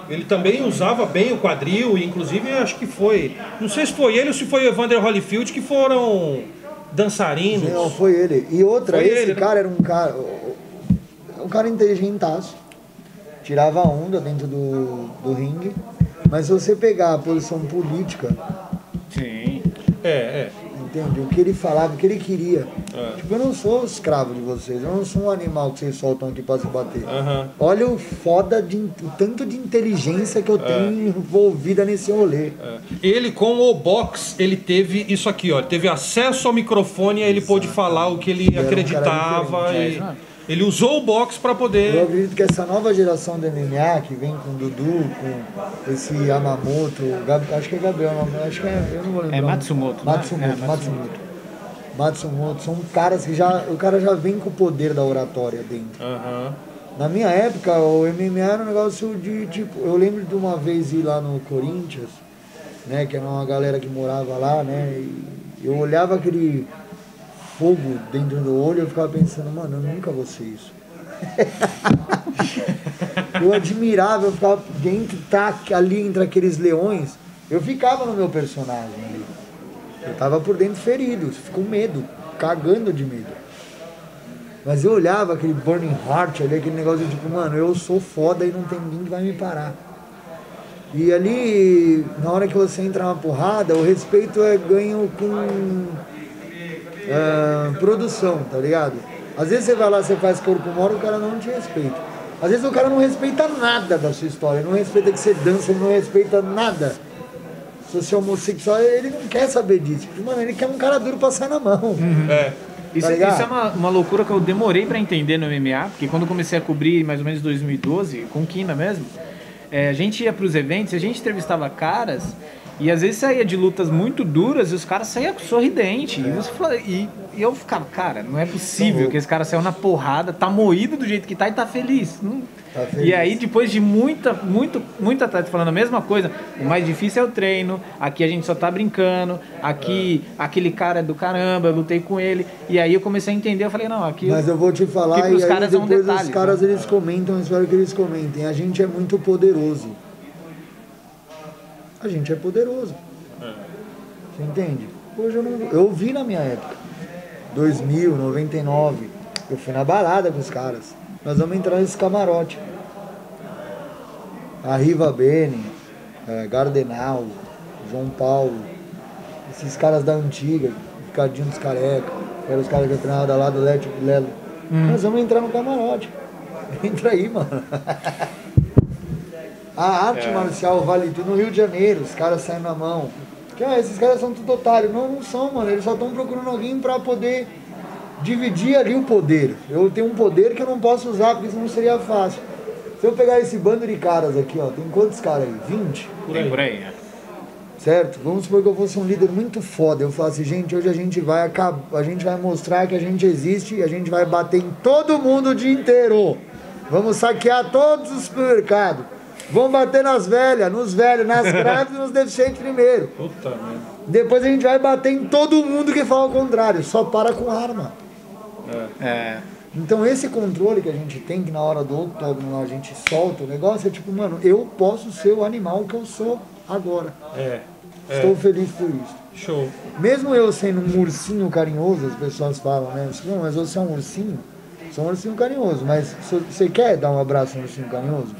Ele também usava bem o quadril, e inclusive acho que foi... Não sei se foi ele ou se foi o Evander Holyfield que foram dançarinos. Não, foi ele. E outra, Foi esse ele, cara era um cara inteligentaço. Tirava onda dentro do ringue. Mas se você pegar a posição política... Sim. Entende? O que ele falava, o que ele queria. Tipo, eu não sou escravo de vocês, eu não sou um animal que vocês soltam aqui pra se bater. Olha o foda, o tanto de inteligência que eu tenho envolvida nesse rolê. Ele, com o box, ele teve isso aqui, ó. Ele teve acesso ao microfone e aí ele pôde falar o que ele acreditava. Ele usou o box pra poder... Eu acredito que essa nova geração do MMA, que vem com o Dudu, com esse Yamamoto, acho que é Gabriel, acho que eu não vou lembrar. É Matsumoto. Matsumoto, são caras que o cara já vem com o poder da oratória dentro. Na minha época, o MMA era um negócio de, tipo, eu lembro de uma vez ir lá no Corinthians, né, que era uma galera que morava lá, né, e eu olhava aquele fogo dentro do olho, eu ficava pensando, mano, eu nunca vou ser isso. Eu admirava, eu ficava dentro, ali entre aqueles leões, eu ficava no meu personagem ali. Eu tava por dentro ferido, com medo, cagando de medo. Mas eu olhava aquele Burning Heart ali, aquele negócio de tipo, mano, eu sou foda e não tem ninguém que vai me parar. E ali, na hora que você entra na porrada, o respeito é ganho com produção, tá ligado? Às vezes você vai lá, você faz corpo mole, o cara não te respeita. Às vezes o cara não respeita nada da sua história, não respeita que você dança, ele não respeita nada. Se você é homossexual, ele não quer saber disso. Mano, ele quer um cara duro pra sair na mão. Isso é uma loucura que eu demorei pra entender no MMA, porque quando eu comecei a cobrir, mais ou menos em 2012, com Kina mesmo, a gente ia pros eventos, a gente entrevistava caras, e às vezes saía de lutas muito duras e os caras saíam sorridentes. E eu ficava, cara, não é possível que esse cara saiu na porrada, tá moído do jeito que tá e tá feliz. Tá feliz. E aí, depois de muito atleta falando a mesma coisa, o mais difícil é o treino, aqui a gente só tá brincando, aqui aquele cara é do caramba, eu lutei com ele. E aí eu comecei a entender, eu falei, não, aqui... Mas eu vou te falar, e aí depois os caras eles comentam, eu espero que eles comentem, a gente é muito poderoso. A gente é poderoso. Você entende? Hoje eu vi na minha época. 2000, 99. Eu fui na balada com os caras. Nós vamos entrar nesse camarote. A Riva Bene, Gardenal, João Paulo, esses caras da antiga, Ricardinho dos Careca, que eram os caras que treinavam lá do Lelo. Nós vamos entrar no camarote. Entra aí, mano. A arte marcial vale tudo no Rio de Janeiro, os caras saem na mão. Que, esses caras são tudo otários. Não são, mano. Eles só estão procurando alguém pra poder dividir ali o poder. Eu tenho um poder que eu não posso usar, porque isso não seria fácil. Se eu pegar esse bando de caras aqui, ó, tem quantos caras aí? 20? Por aí. Certo? Vamos supor que eu fosse um líder muito foda. Eu falo assim, gente, hoje a gente vai mostrar que a gente existe e a gente vai bater em todo mundo o dia inteiro. Vamos saquear todos os supermercados. Vamos bater nas velhas, nos velhos, nas grávidas e nos deficientes primeiro. Puta merda. Depois a gente vai bater em todo mundo que fala o contrário. Só para com arma. Então esse controle que a gente tem, que na hora do octógono a gente solta o negócio, é tipo, mano, eu posso ser o animal que eu sou agora. Estou feliz por isso. Show. Mesmo eu sendo um ursinho carinhoso, as pessoas falam, né? Não, mas você é um ursinho? Sou um ursinho carinhoso, mas você quer dar um abraço no ursinho carinhoso?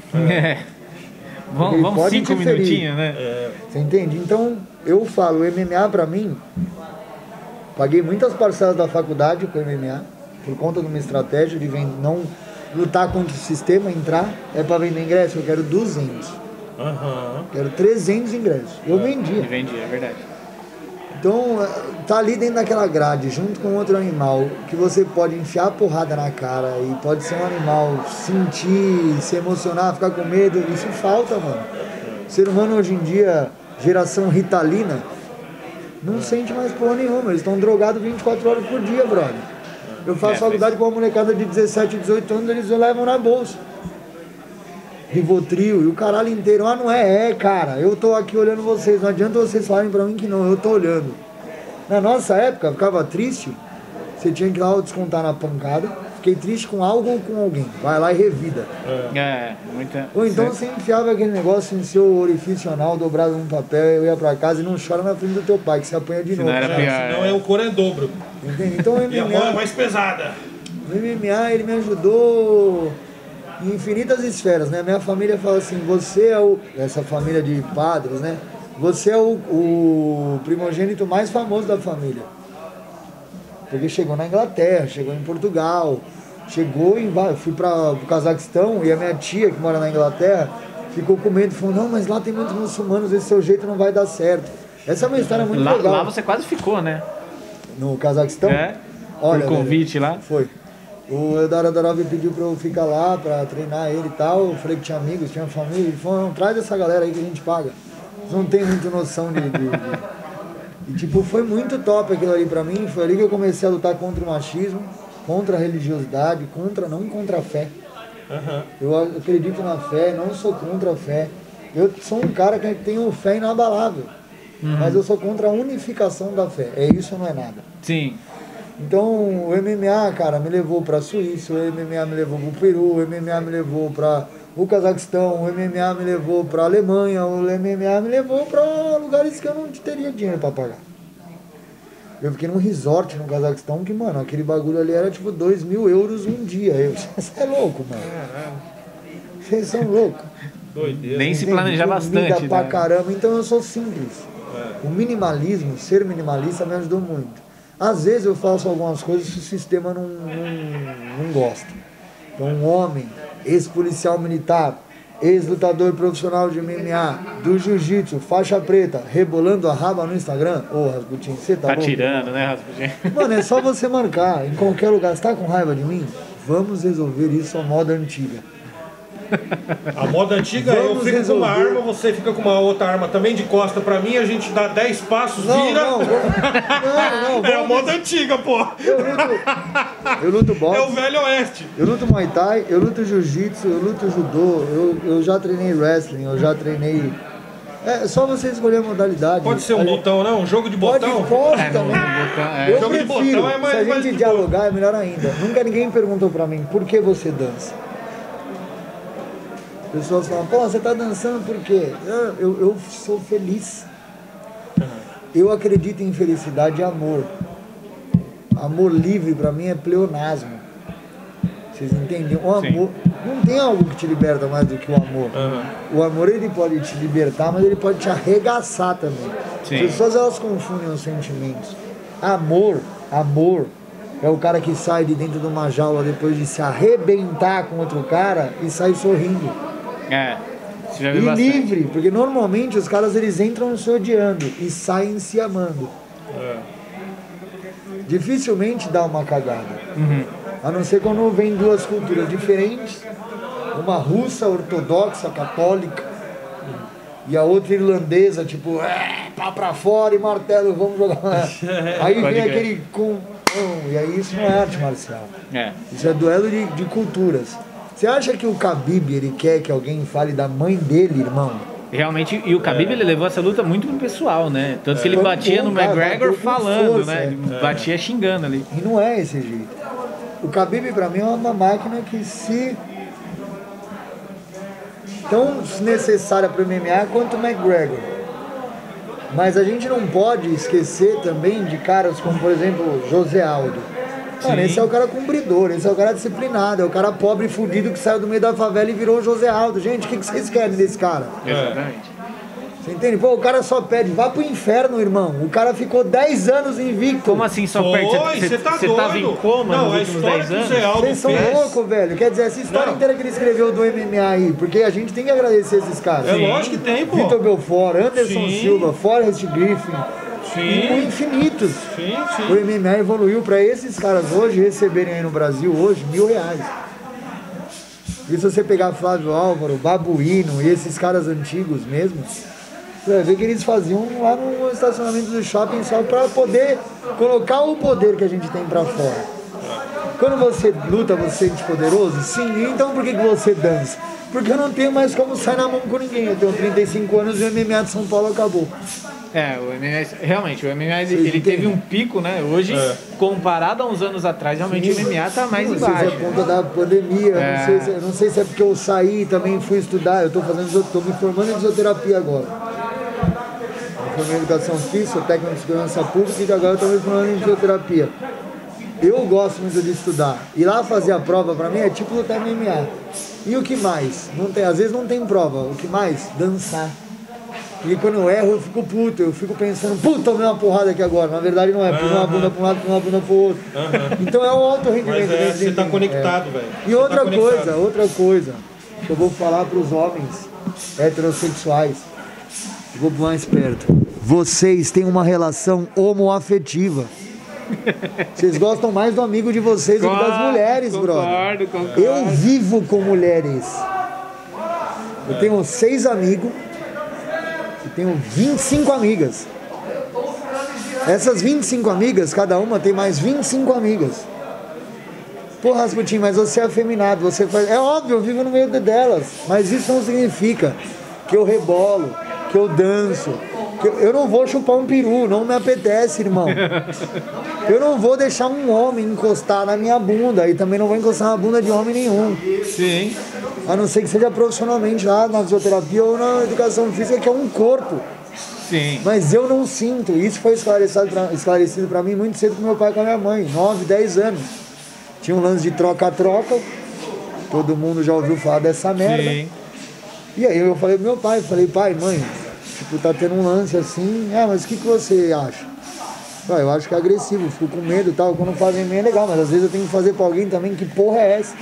Vamos 5 minutinhos, né? Você entende? Então, eu falo, o MMA pra mim, paguei muitas parcelas da faculdade com o MMA, por conta de uma estratégia de não lutar contra o sistema, entrar, pra vender ingresso, eu quero 200. Quero 300 ingressos. Eu vendia. É verdade. Então, tá ali dentro daquela grade, junto com outro animal, que você pode enfiar a porrada na cara e pode ser um animal, sentir, se emocionar, ficar com medo, isso falta, mano. O ser humano hoje em dia, geração ritalina, não sente mais porra nenhuma, eles estão drogados 24 horas por dia, brother. Eu faço faculdade com uma molecada de 17, 18 anos, eles levam na bolsa. Rivotril e o caralho inteiro. Não é, cara, eu tô aqui olhando vocês, não adianta vocês falarem pra mim que não, eu tô olhando. Na nossa época, ficava triste, você tinha que ir lá descontar na pancada, fiquei triste com algo ou com alguém. Vai lá e revida. Muita... Ou então você enfiava aquele negócio em seu orifício anal, dobrado num papel, eu ia pra casa e não chora na frente do teu pai, que você apanha de novo. Era pior. Senão o couro é dobro. Entende? Então o MMA... E a mão é mais pesada. O MMA, ele me ajudou em infinitas esferas, né? Minha família fala assim, você é essa família de padres, né? Você é o primogênito mais famoso da família. Porque chegou na Inglaterra, chegou em Portugal, fui para o Cazaquistão e a minha tia, que mora na Inglaterra, ficou com medo, falou, não, mas lá tem muitos muçulmanos, esse seu jeito não vai dar certo. Essa é uma história muito legal. Lá você quase ficou, né? No Cazaquistão? Olha, por convite lá? Foi. O Eldar Adorov pediu pra eu ficar lá, pra treinar ele e tal. Eu falei que tinha amigos, tinha família. Ele falou, não, traz essa galera aí que a gente paga. Não tem muita noção de... E tipo, foi muito top aquilo ali pra mim. Foi ali que eu comecei a lutar contra o machismo, contra a religiosidade, não contra a fé. Eu acredito na fé, não sou contra a fé. Eu sou um cara que tenho fé inabalável. Mas eu sou contra a unificação da fé. É isso ou não é nada? Sim. Então, o MMA, cara, me levou pra Suíça, o MMA me levou pro Peru, o MMA me levou pra o Cazaquistão, o MMA me levou pra Alemanha, o MMA me levou pra lugares que eu não teria dinheiro pra pagar. Eu fiquei num resort no Cazaquistão que, mano, aquele bagulho ali era tipo 2.000 euros um dia. Você é louco, mano. Vocês são loucos. Doideira. Nem se planejar bastante, pra né? caramba, então eu sou simples. O minimalismo, ser minimalista me ajudou muito. Às vezes eu faço algumas coisas que o sistema não gosta. Então um homem, ex-policial militar, ex-lutador profissional de MMA, do jiu-jitsu, faixa preta, rebolando a raba no Instagram. Ô, Rasputin, você tá louco? Tirando, né, Rasputin? Mano, é só você marcar em qualquer lugar. Você tá com raiva de mim? Vamos resolver isso à moda antiga. A moda antiga, eu fico com uma arma, você fica com uma outra arma também de costa pra mim, a gente dá 10 passos, vira. Não, é a moda antiga, pô. Eu luto boxe. É o velho oeste. Eu luto Muay Thai, eu luto Jiu-Jitsu, eu luto Judô, eu já treinei wrestling, eu já treinei... É só você escolher a modalidade. Pode ser um botão, não? Um jogo de botão? Pode também. Eu jogo prefiro, de botão é mais, se a gente dialogar é melhor ainda. Nunca ninguém perguntou pra mim, por que você dança? Pessoas falam, pô, você tá dançando por quê? Eu sou feliz. Eu acredito em felicidade e amor. Amor livre pra mim é pleonasmo. Vocês entendem? O amor, não tem algo que te liberta mais do que o amor. O amor, ele pode te libertar, mas ele pode te arregaçar também. Sim. As pessoas, elas confundem os sentimentos. Amor é o cara que sai de dentro de uma jaula depois de se arrebentar com outro cara e sai sorrindo. Já vi e bastante. Livre, porque normalmente os caras, eles entram se odiando e saem se amando. Dificilmente dá uma cagada. A não ser quando vem duas culturas diferentes, uma russa ortodoxa, católica, e a outra irlandesa, tipo, pá pra fora e martelo, vamos jogar. Aí vem aquele e aí isso não é arte marcial. Isso é duelo de culturas. Você acha que o Khabib, ele quer que alguém fale da mãe dele, irmão? Realmente, e o Khabib, ele levou essa luta muito pro pessoal, né? Tanto que ele batia no McGregor falando, força, né? Ele batia xingando ali. E não é esse jeito. O Khabib, pra mim, é uma máquina que tão necessária pro MMA quanto o McGregor. Mas a gente não pode esquecer também de caras como, por exemplo, José Aldo. Mano, esse é o cara cumpridor, esse é o cara disciplinado, é o cara pobre e fudido que saiu do meio da favela e virou o José Aldo. Gente, o que vocês querem desse cara? Exatamente. Você entende? Pô, o cara só pede, vá pro inferno, irmão. O cara ficou 10 anos invicto. Como assim só pede? Você tá doido? Tava em coma nos últimos 10 anos? Vocês são loucos, velho. Quer dizer, essa história inteira que ele escreveu do MMA aí, porque a gente tem que agradecer esses caras. É lógico que tem, pô. Vitor Belfort, Anderson Silva, Forrest Griffin. Infinitos. O MMA evoluiu para esses caras hoje receberem aí no Brasil hoje R$1.000. E se você pegar Flávio Álvaro, Babuíno e esses caras antigos mesmo, você vai ver que eles faziam lá no estacionamento do shopping só para poder colocar o poder que a gente tem para fora. Quando você luta, você se sente poderoso? Sim. Então por que você dança? Porque eu não tenho mais como sair na mão com ninguém. Eu tenho 35 anos e o MMA de São Paulo acabou. O MMA, realmente, o MMA ele teve um pico, né? Hoje, comparado a uns anos atrás, realmente o MMA tá mais embaixo. Não sei se é por conta da pandemia, não sei se é porque eu saí e também fui estudar, eu tô me formando em fisioterapia agora. Eu formei em educação física, técnico de segurança pública e agora eu tô me formando em fisioterapia. Eu gosto muito de estudar. E lá fazer a prova pra mim é tipo lutar MMA. E o que mais? Às vezes não tem prova. O que mais? Dançar. E quando eu erro, eu fico puto. Eu fico pensando, puta, tomei uma porrada aqui agora. Na verdade não é, põe uma bunda pra um lado, põe uma bunda pro outro. Então é um alto rendimento. Mas você tá conectado, velho. E outra coisa que eu vou falar pros homens heterossexuais. Eu vou mais perto. Vocês têm uma relação homoafetiva. Vocês gostam mais do amigo de vocês do que das mulheres, brother. Concordo. Eu vivo com mulheres. Eu tenho 6 amigos e tenho 25 amigas. Essas 25 amigas, cada uma tem mais 25 amigas. Pô, Rasputin, mas você é afeminado, você faz... É óbvio, eu vivo no meio delas. Mas isso não significa que eu rebolo, que eu danço. Eu não vou chupar um peru, não me apetece, irmão. Eu não vou deixar um homem encostar na minha bunda e também não vou encostar na bunda de homem nenhum. Sim. A não ser que seja profissionalmente lá na fisioterapia ou na educação física, que é um corpo. Sim. Mas eu não sinto. Isso foi esclarecido pra mim muito cedo com meu pai e com a minha mãe, 9, 10 anos. Tinha um lance de troca-troca. Todo mundo já ouviu falar dessa merda. Sim. E aí eu falei pro meu pai, pai, mãe, tipo, tá tendo um lance assim, mas o que você acha? Eu acho que é agressivo, fico com medo e tal, quando fazem meio é legal, mas às vezes eu tenho que fazer pra alguém também, que porra é essa?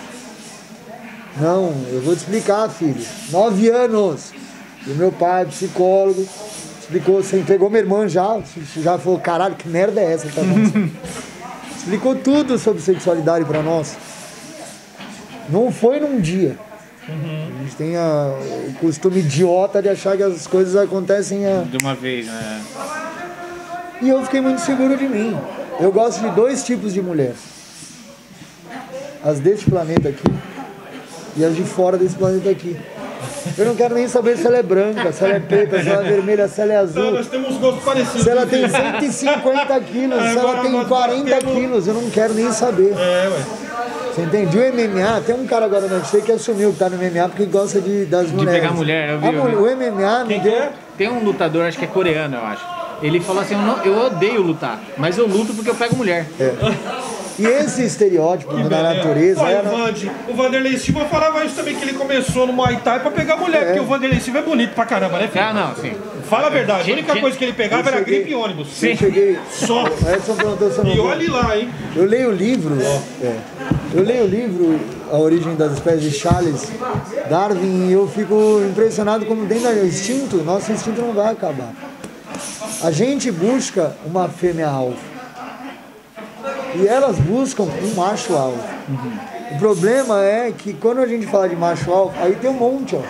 Não, eu vou te explicar, filho, 9 anos, e meu pai, psicólogo, explicou, você pegou minha irmã já falou, caralho, que merda é essa? Tá explicou tudo sobre sexualidade pra nós, não foi num dia. A gente tem o costume idiota de achar que as coisas acontecem de uma vez, né? E eu fiquei muito seguro de mim. Eu gosto de 2 tipos de mulher. As deste planeta aqui e as de fora desse planeta aqui. Eu não quero nem saber se ela é branca, se ela é preta, se ela é vermelha, se ela é azul. Não, nós temos gostos parecidos. Se ela tem 150 quilos, se ela tem 40 quilos, eu não quero nem saber. Ué. Você entende? O MMA, tem um cara agora na UFC que assumiu que tá no MMA porque gosta das mulheres. De pegar mulher, eu vi. O MMA Quem que é? Tem um lutador, acho que é coreano, eu acho. Ele falou assim, eu odeio lutar, mas eu luto porque eu pego mulher. E esse estereótipo da natureza... O Vanderlei Silva falava isso também, que ele começou no Muay Thai pra pegar mulher, porque o Vanderlei Silva é bonito pra caramba, né, filho? Não, sim. Fala a verdade, a única coisa que ele pegava era gripe e ônibus. Sim. Eu cheguei... Só. E olhe lá, hein? Eu leio o livro... Eu leio o livro A Origem das Espécies de Charles Darwin e eu fico impressionado como dentro do instinto, nosso instinto não vai acabar. A gente busca uma fêmea alfa e elas buscam um macho alfa. O problema é que quando a gente fala de macho alfa, aí tem um monte, ó.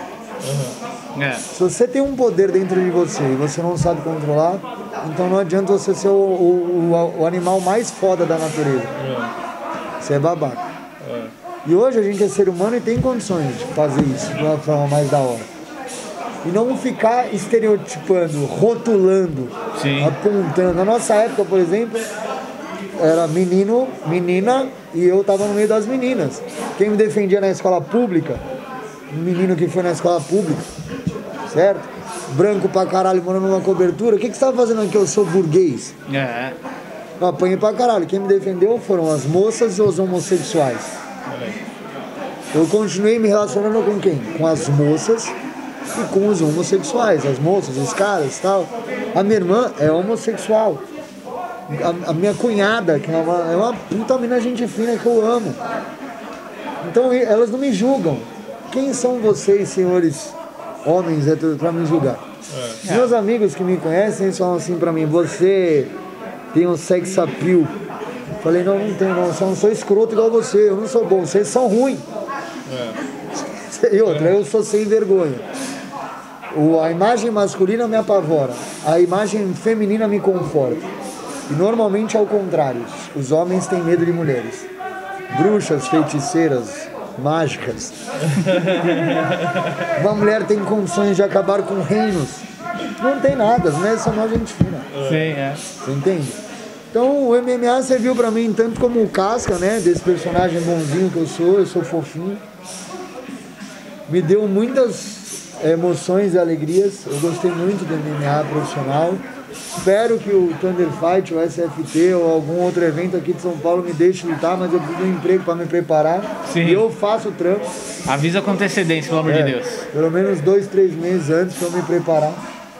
Se você tem um poder dentro de você e você não sabe controlar, então não adianta você ser o animal mais foda da natureza. Você é babaca. E hoje a gente é ser humano e tem condições de fazer isso de uma forma mais da hora. E não ficar estereotipando, rotulando, apontando. Na nossa época, por exemplo, era menino, menina e eu tava no meio das meninas. Quem me defendia na escola pública, um menino que foi na escola pública, certo? Branco pra caralho, morando numa cobertura. O que você tava fazendo aqui? Eu sou burguês. Eu apanhei pra caralho. Quem me defendeu foram as moças e os homossexuais. Eu continuei me relacionando com quem? Com as moças e com os homossexuais. As moças, os caras e tal. A minha irmã é homossexual. A minha cunhada, que é uma puta mina gente fina que eu amo. Então elas não me julgam. Quem são vocês, senhores homens, pra me julgar? Meus amigos que me conhecem, eles falam assim pra mim, você tem um sex appeal. Falei, não tenho não, eu não sou escroto igual você, eu não sou bom, vocês são ruins. E outra, eu sou sem vergonha. A imagem masculina me apavora, a imagem feminina me conforta. E normalmente é o contrário, os homens têm medo de mulheres. Bruxas, feiticeiras, mágicas. Uma mulher tem condições de acabar com reinos. não tem nada, as mulheres são mais gente fina. Sim, é. Você entende? Então o MMA serviu pra mim tanto como o casca, né? Desse personagem bonzinho que eu sou fofinho. Me deu muitas emoções e alegrias. Eu gostei muito do MMA profissional. Espero que o Thunder Fight, o SFT ou algum outro evento aqui de São Paulo me deixe lutar, mas eu preciso de um emprego para me preparar. Sim. E eu faço o trampo. Avisa com antecedência, pelo amor de Deus. Pelo menos 2, 3 meses antes para eu me preparar.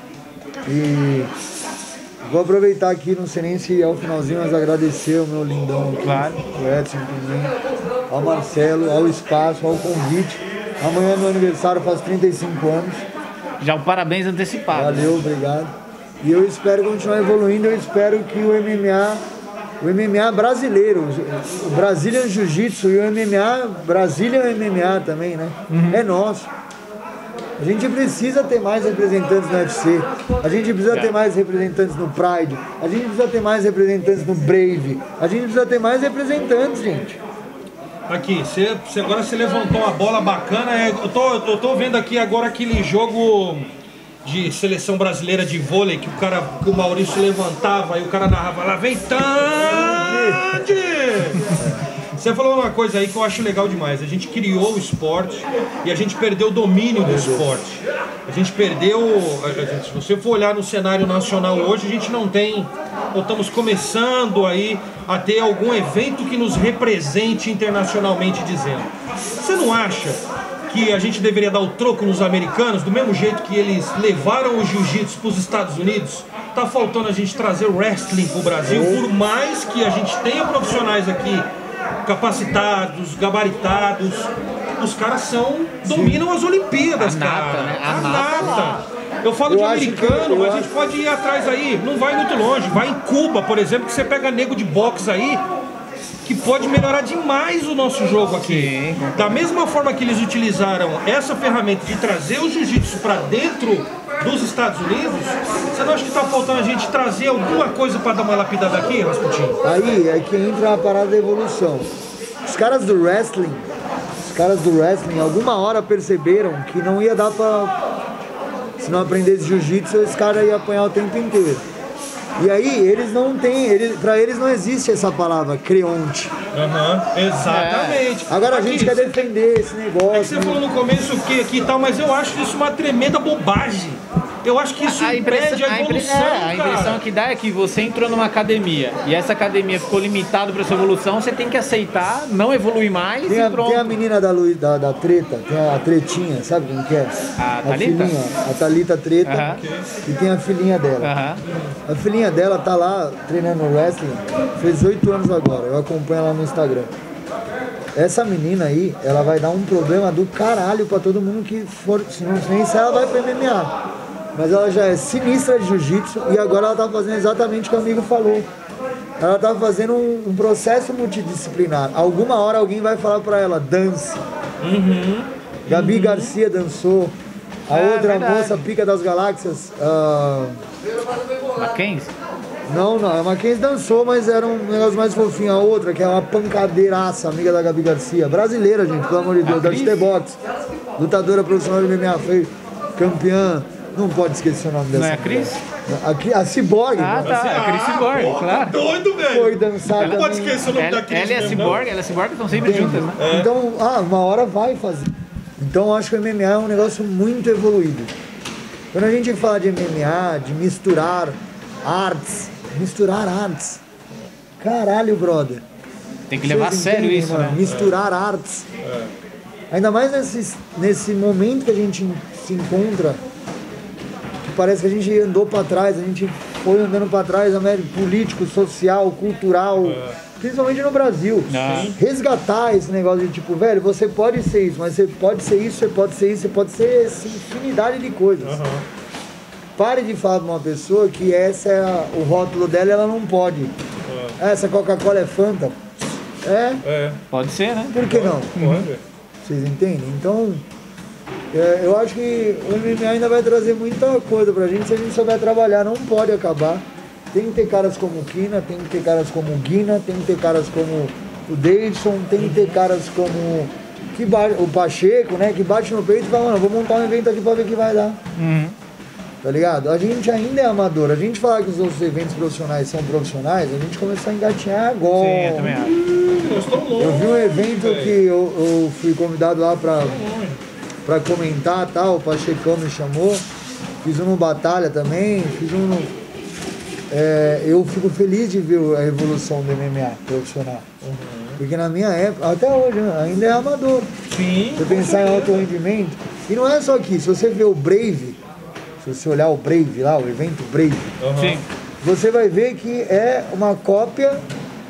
E vou aproveitar aqui, não sei nem se é o finalzinho, mas agradecer ao meu lindão aqui, claro. o Edson também, ao Marcelo, ao espaço, ao convite. Amanhã é meu aniversário, faço 35 anos. Já o parabéns antecipado. Valeu, obrigado. E eu espero continuar evoluindo, eu espero que o MMA brasileiro, o Brazilian Jiu-Jitsu e o MMA, Brazilian MMA também, né? É nosso. A gente precisa ter mais representantes no UFC, a gente precisa ter mais representantes no Pride, a gente precisa ter mais representantes no Brave, a gente precisa ter mais representantes, gente. Aqui, agora você levantou uma bola bacana. Eu tô vendo aqui agora aquele jogo de seleção brasileira de vôlei que o Maurício levantava e o cara narrava lá, vem Tandy! Você falou uma coisa aí que eu acho legal demais. A gente criou o esporte e a gente perdeu o domínio do esporte. A gente perdeu... se você for olhar no cenário nacional hoje, a gente não tem... Nós estamos começando aí a ter algum evento que nos represente internacionalmente dizendo. Você não acha que a gente deveria dar o troco nos americanos, do mesmo jeito que eles levaram o jiu-jitsu para os Estados Unidos? Tá faltando a gente trazer o wrestling para o Brasil, por mais que a gente tenha profissionais aqui capacitados, gabaritados, os caras dominam as Olimpíadas, cara. Né? A nata. Eu falo de americano, mas a gente pode ir atrás aí, não vai muito longe, vai em Cuba, por exemplo, que você pega nego de boxe aí, que pode melhorar demais o nosso jogo aqui. Sim. Da mesma forma que eles utilizaram essa ferramenta de trazer o jiu-jitsu para dentro dos Estados Unidos, você não acha que está faltando a gente trazer alguma coisa para dar uma lapidada aqui, Rasputin? Aí é que entra a parada da evolução. Os caras do wrestling, alguma hora perceberam que não ia dar para... Se não aprendesse jiu-jitsu, esse cara ia apanhar o tempo inteiro. E aí, eles não têm, pra eles não existe essa palavra, creonte. Exatamente. Agora a gente quer defender esse negócio. É que você falou no começo o que aqui e tal, mas eu acho isso uma tremenda bobagem. Eu acho que isso impede a evolução, a impressão que dá é que você entrou numa academia e essa academia ficou limitada para sua evolução, você tem que aceitar, não evoluir mais e pronto. Tem a menina da treta, tem a tretinha, sabe quem que é? A Thalita? A Thalita Treta, e tem a filhinha dela. A filhinha dela tá lá treinando wrestling, fez 8 anos agora, eu acompanho ela no Instagram. Essa menina aí, ela vai dar um problema do caralho pra todo mundo que for, se ela vai pro MMA. Mas ela já é sinistra de jiu-jitsu e agora ela tá fazendo exatamente o que o amigo falou. Ela tá fazendo um processo multidisciplinar. Alguma hora alguém vai falar pra ela, dance. Gabi Garcia dançou. A outra moça, Pica das Galáxias. Mackenzie? Não, a Mackenzie dançou, mas era um negócio mais fofinho. A outra, que é uma pancadeiraça, amiga da Gabi Garcia. Brasileira, gente, pelo amor de Deus. Da Box. Lutadora profissional de MMA, foi campeã. Não pode esquecer o nome dessa. Não é a Cris? A Cyborg. Ah, tá. A Cris Cyborg, claro. Doido, velho. Foi dançar. Não pode esquecer o nome da Cris. Ela e a Cyborg estão sempre juntas, né? Então, uma hora vai fazer. Então, eu acho que o MMA é um negócio muito evoluído. Quando a gente fala de MMA, de misturar artes. Caralho, brother. Tem que levar a sério isso, mano? né? Misturar artes. Ainda mais nesse momento que a gente se encontra, que parece que a gente andou para trás, a gente foi andando para trás, político, social, cultural, principalmente no Brasil. Resgatar esse negócio de tipo, velho, você pode ser isso, mas você pode ser isso, você pode ser isso, você pode ser essa infinidade de coisas. Pare de falar pra uma pessoa que essa é o rótulo dela e ela não pode. Essa Coca-Cola é Fanta. Pode ser, né? Por que não? Pode. Vocês entendem? Então, eu acho que o MMA ainda vai trazer muita coisa pra gente se a gente souber trabalhar. Não pode acabar. Tem que ter caras como o Kina, tem que ter caras como o Guina, tem que ter caras como o Davidson, tem que ter caras como o Pacheco, né? Que bate no peito e fala, mano, vou montar um evento aqui pra ver o que vai dar. Tá ligado? A gente ainda é amador. A gente falar que os outros eventos profissionais são profissionais, a gente começou a engatinhar agora. Sim, eu também acho. Eu vi um evento que eu fui convidado lá pra comentar e tal, o Pachecão me chamou. Fiz um no Batalha também, fiz um no... eu fico feliz de ver a evolução do MMA profissional. Porque na minha época, até hoje, ainda é amador. Sim. Você pensar em alto rendimento. E não é só aqui, se você ver o Brave, se você olhar o Brave lá, o evento Brave, Sim. você vai ver que é uma cópia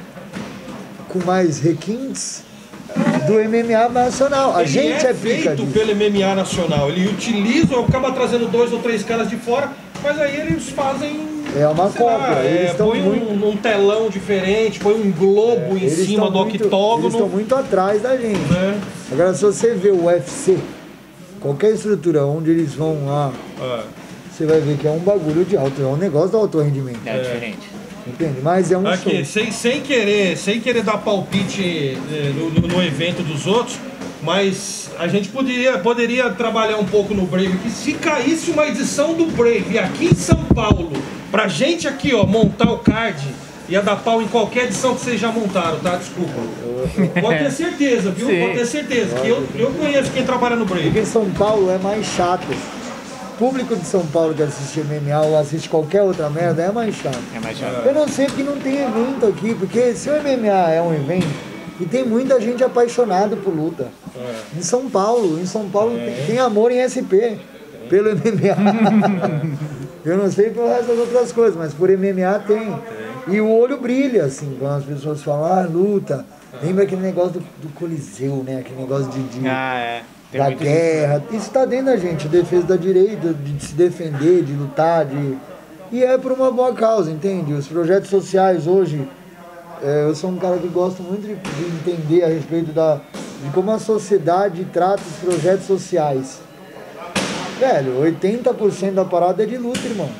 com mais requintes do MMA nacional. A gente é pica feito disso. pelo MMA nacional. Ele utiliza, acaba trazendo 2 ou 3 caras de fora, mas aí eles fazem... É uma cópia. Eles põe muito... um telão diferente, põe um globo em cima do octógono. Eles estão muito atrás da gente. Agora, se você vê o UFC, qualquer estrutura onde eles vão lá, você vai ver que é um bagulho de alto, é um negócio de alto rendimento. É diferente. Entende? Mas é um aqui, sem querer dar palpite no evento dos outros, mas a gente poderia trabalhar um pouco no Brave aqui. Se caísse uma edição do Brave aqui em São Paulo, pra gente aqui, ó, montar o card, ia dar pau em qualquer edição que vocês já montaram, tá? Desculpa. Pode ter certeza, viu? Sim. Pode ter certeza. Que eu conheço quem trabalha no Brave. Porque São Paulo é mais chato. O público de São Paulo que assiste MMA ou assiste qualquer outra merda é mais chato. É mais chato. Eu não sei porque não tem evento aqui, porque se o MMA é um evento, e tem muita gente apaixonada por luta. Em São Paulo tem amor em SP, pelo MMA. Eu não sei pelo resto das outras coisas, mas por MMA tem. E o olho brilha, assim, quando as pessoas falam, luta. Lembra aquele negócio do Coliseu, né? Aquele negócio da guerra. Isso tá dentro da gente, a defesa da direita, de se defender, de lutar, e é por uma boa causa, entende? Os projetos sociais hoje, eu sou um cara que gosto muito de entender a respeito de como a sociedade trata os projetos sociais. Velho, 80% da parada é de luta, irmão.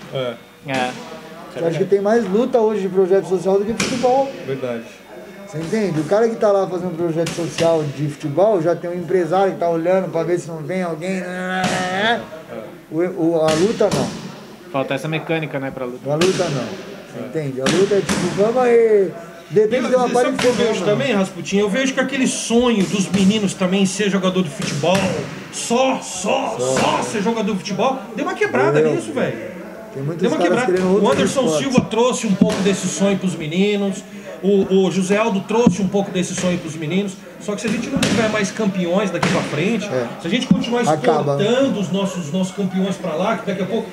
Eu acho que tem mais luta hoje de projeto social do que futebol. Verdade. Você entende? O cara que tá lá fazendo um projeto social de futebol, já tem um empresário que tá olhando pra ver se não vem alguém. A luta não. Falta essa mecânica, né, pra luta. A luta não. Você entende? A luta é tipo, vamos aí. Depende de uma parte que eu vejo também, Rasputin, eu vejo que aquele sonho dos meninos também ser jogador de futebol, só ser jogador de futebol, deu uma quebrada nisso, velho. Deu uma quebrada. O Anderson Silva trouxe um pouco desse sonho pros meninos. O José Aldo trouxe um pouco desse sonho para os meninos, só que se a gente não tiver mais campeões daqui para frente, se a gente continuar exportando os nossos campeões para lá, que daqui a pouco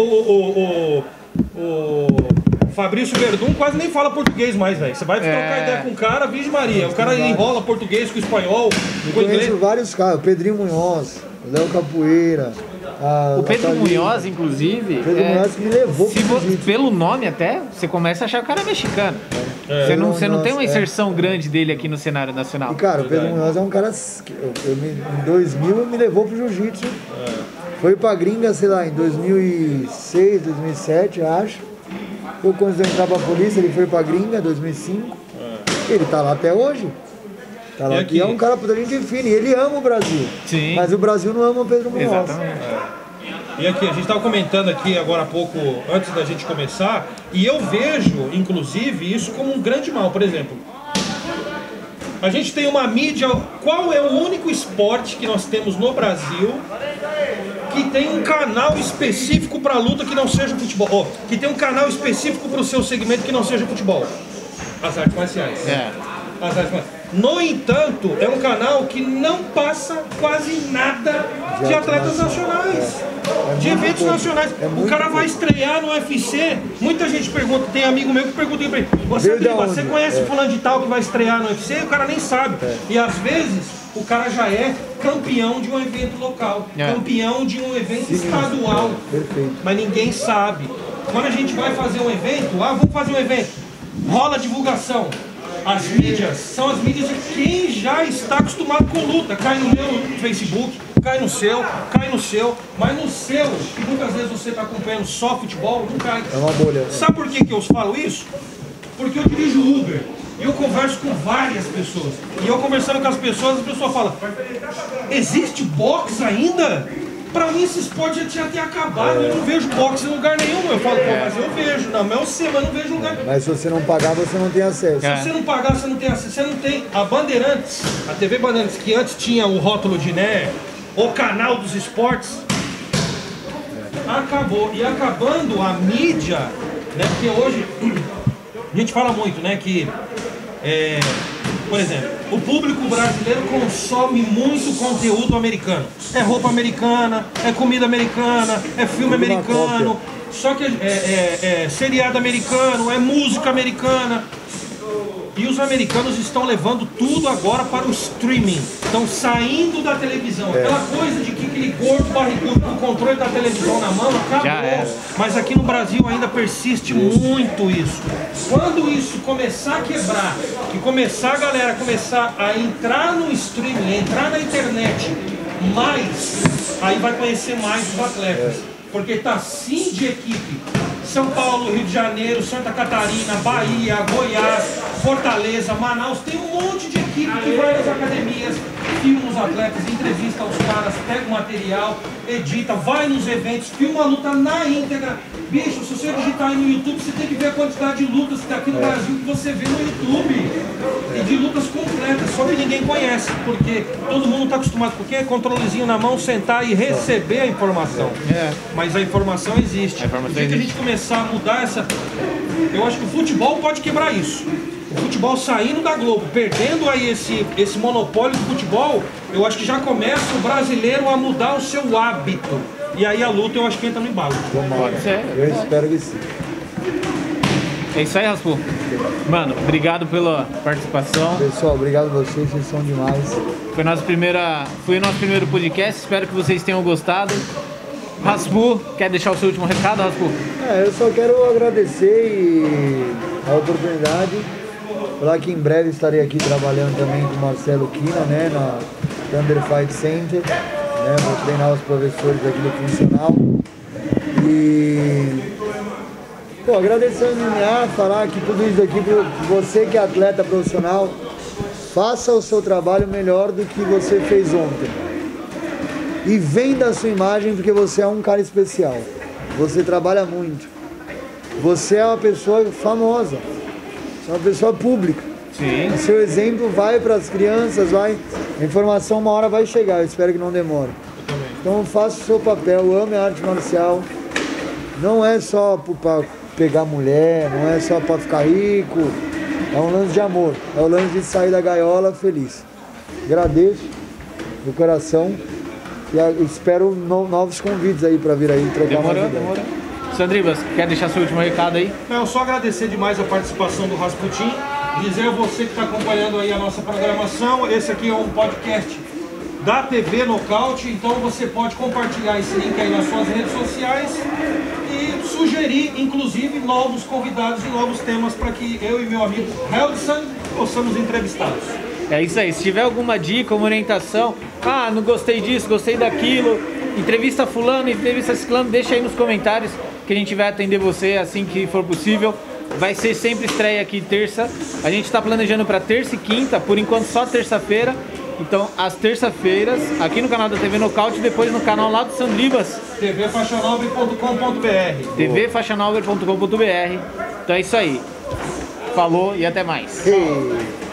o Fabrício Verdun quase nem fala português mais, velho. Você vai trocar ideia com o cara, Virgem Maria, o cara enrola português com espanhol, com inglês. Eu conheço vários caras, o Pedrinho Munhoz, o Léo Capoeira. O Pedro Munhoz, inclusive, Munhoz que me levou pelo nome até, você começa a achar que o cara é mexicano. Você não tem uma inserção grande dele aqui no cenário nacional. E cara, o Pedro Munhoz é um cara que em 2000 me levou pro jiu-jitsu. Foi pra gringa, sei lá, em 2006, 2007, acho. Eu, quando eu entrava pra polícia, ele foi pra gringa, 2005. Ele tá lá até hoje. Tá lá, e é um cara puta gente fina, e ele ama o Brasil. Sim. Mas o Brasil não ama o Pedro Munhoz. Exatamente. E aqui, a gente estava comentando aqui agora há pouco, antes da gente começar, e eu vejo, inclusive, isso como um grande mal. Por exemplo, a gente tem uma mídia. Qual é o único esporte que nós temos no Brasil que tem um canal específico para luta que não seja futebol? Que tem um canal específico para o seu segmento que não seja futebol? As artes marciais. As artes marciais. No entanto, é um canal que não passa quase nada de atletas nacionais, de eventos nacionais. O cara vai estrear no UFC, muita gente pergunta, tem amigo meu que pergunta pra ele, você conhece fulano de tal que vai estrear no UFC? O cara nem sabe. E às vezes, o cara já é campeão de um evento local, campeão de um evento estadual, mas ninguém sabe. Quando a gente vai fazer um evento, vamos fazer um evento, rola divulgação. As mídias são as mídias de quem já está acostumado com luta. Cai no meu Facebook, cai no seu, mas no seu, que muitas vezes você está acompanhando só futebol, não cai. É uma bolha. Sabe por que eu falo isso? Porque eu dirijo Uber e eu converso com várias pessoas. E eu conversando com as pessoas falam, existe boxe ainda? Pra mim esse esporte já tinha até acabado, eu não vejo boxe em lugar nenhum. Eu falo, pô, mas eu vejo, não, eu sei, mas não vejo lugar nenhum. Mas se você não pagar, você não tem acesso. Se você não pagar, você não tem acesso. Você não tem. A Bandeirantes, a TV Bandeirantes, que antes tinha o rótulo de, né, o canal dos esportes, acabou. E acabando a mídia, né, porque hoje a gente fala muito, né, que, por exemplo, o público brasileiro consome muito conteúdo americano. É roupa americana, é comida americana, é filme americano, só que é seriado americano, é música americana. E os americanos estão levando tudo agora para o streaming. Estão saindo da televisão. Aquela coisa de que aquele gordo barrigudo com o controle da televisão na mão acabou. Mas aqui no Brasil ainda persiste muito isso. Quando isso começar a quebrar, e começar a galera começar a entrar no streaming, entrar na internet mais, aí vai conhecer mais os atletas. Porque tá assim de equipe. São Paulo, Rio de Janeiro, Santa Catarina, Bahia, Goiás, Fortaleza, Manaus, tem um monte de equipe que vai nas academias, filma os atletas, entrevista os caras, pega o material, edita, vai nos eventos, filma a luta na íntegra. Bicho, se você digitar aí no YouTube, você tem que ver a quantidade de lutas que tem aqui no Brasil que você vê no YouTube. E de lutas completas, só que ninguém conhece, porque todo mundo está acostumado com o quê? Controlezinho na mão, sentar e receber a informação. Mas a informação existe. O dia que a gente começar a mudar essa... Eu acho que o futebol pode quebrar isso. O futebol saindo da Globo, perdendo aí esse monopólio do futebol, eu acho que já começa o brasileiro a mudar o seu hábito. E aí a luta eu acho que entra no embalo. Eu espero que sim. É isso aí, Raspo. Mano, obrigado pela participação. Pessoal, obrigado a vocês são demais. Foi o nosso primeiro podcast, espero que vocês tenham gostado. Raspu, quer deixar o seu último recado, Raspu? Eu só quero agradecer a oportunidade. Falar que em breve estarei aqui trabalhando também com o Marcelo Quina, né, na Thunder Fight Center. Né, vou treinar os professores aqui do Funcional. E agradecer ao MMA, falar que tudo isso aqui, você que é atleta profissional, faça o seu trabalho melhor do que você fez ontem. E venda a sua imagem porque você é um cara especial. Você trabalha muito. Você é uma pessoa famosa. Você é uma pessoa pública. Sim. O seu exemplo vai para as crianças, a informação uma hora vai chegar, eu espero que não demore. Então faça o seu papel, ame a arte marcial. Não é só para pegar mulher, não é só para ficar rico. É um lance de amor, é o lance de sair da gaiola feliz. Agradeço do coração e espero novos convites aí para vir aí trocar uma ideia. Demorou. Sandribas, quer deixar seu último recado aí? Não, só agradecer demais a participação do Rasputin, dizer a você que está acompanhando aí a nossa programação, esse aqui é um podcast da TV Nocaute, então você pode compartilhar esse link aí nas suas redes sociais e sugerir, inclusive, novos convidados e novos temas para que eu e meu amigo Helson possamos entrevistá-los. É isso aí, se tiver alguma dica, uma orientação, não gostei disso, gostei daquilo, entrevista fulano, entrevista ciclano, deixa aí nos comentários que a gente vai atender você assim que for possível. Vai ser sempre estreia aqui terça, a gente está planejando para terça e quinta, por enquanto só terça-feira. Então, às terça-feiras, aqui no canal da TV Nocaute e depois no canal lá do Sandribas. tvfaixanobre.com.br tvfaixanobre.com.br. Então é isso aí. Falou e até mais. Hey.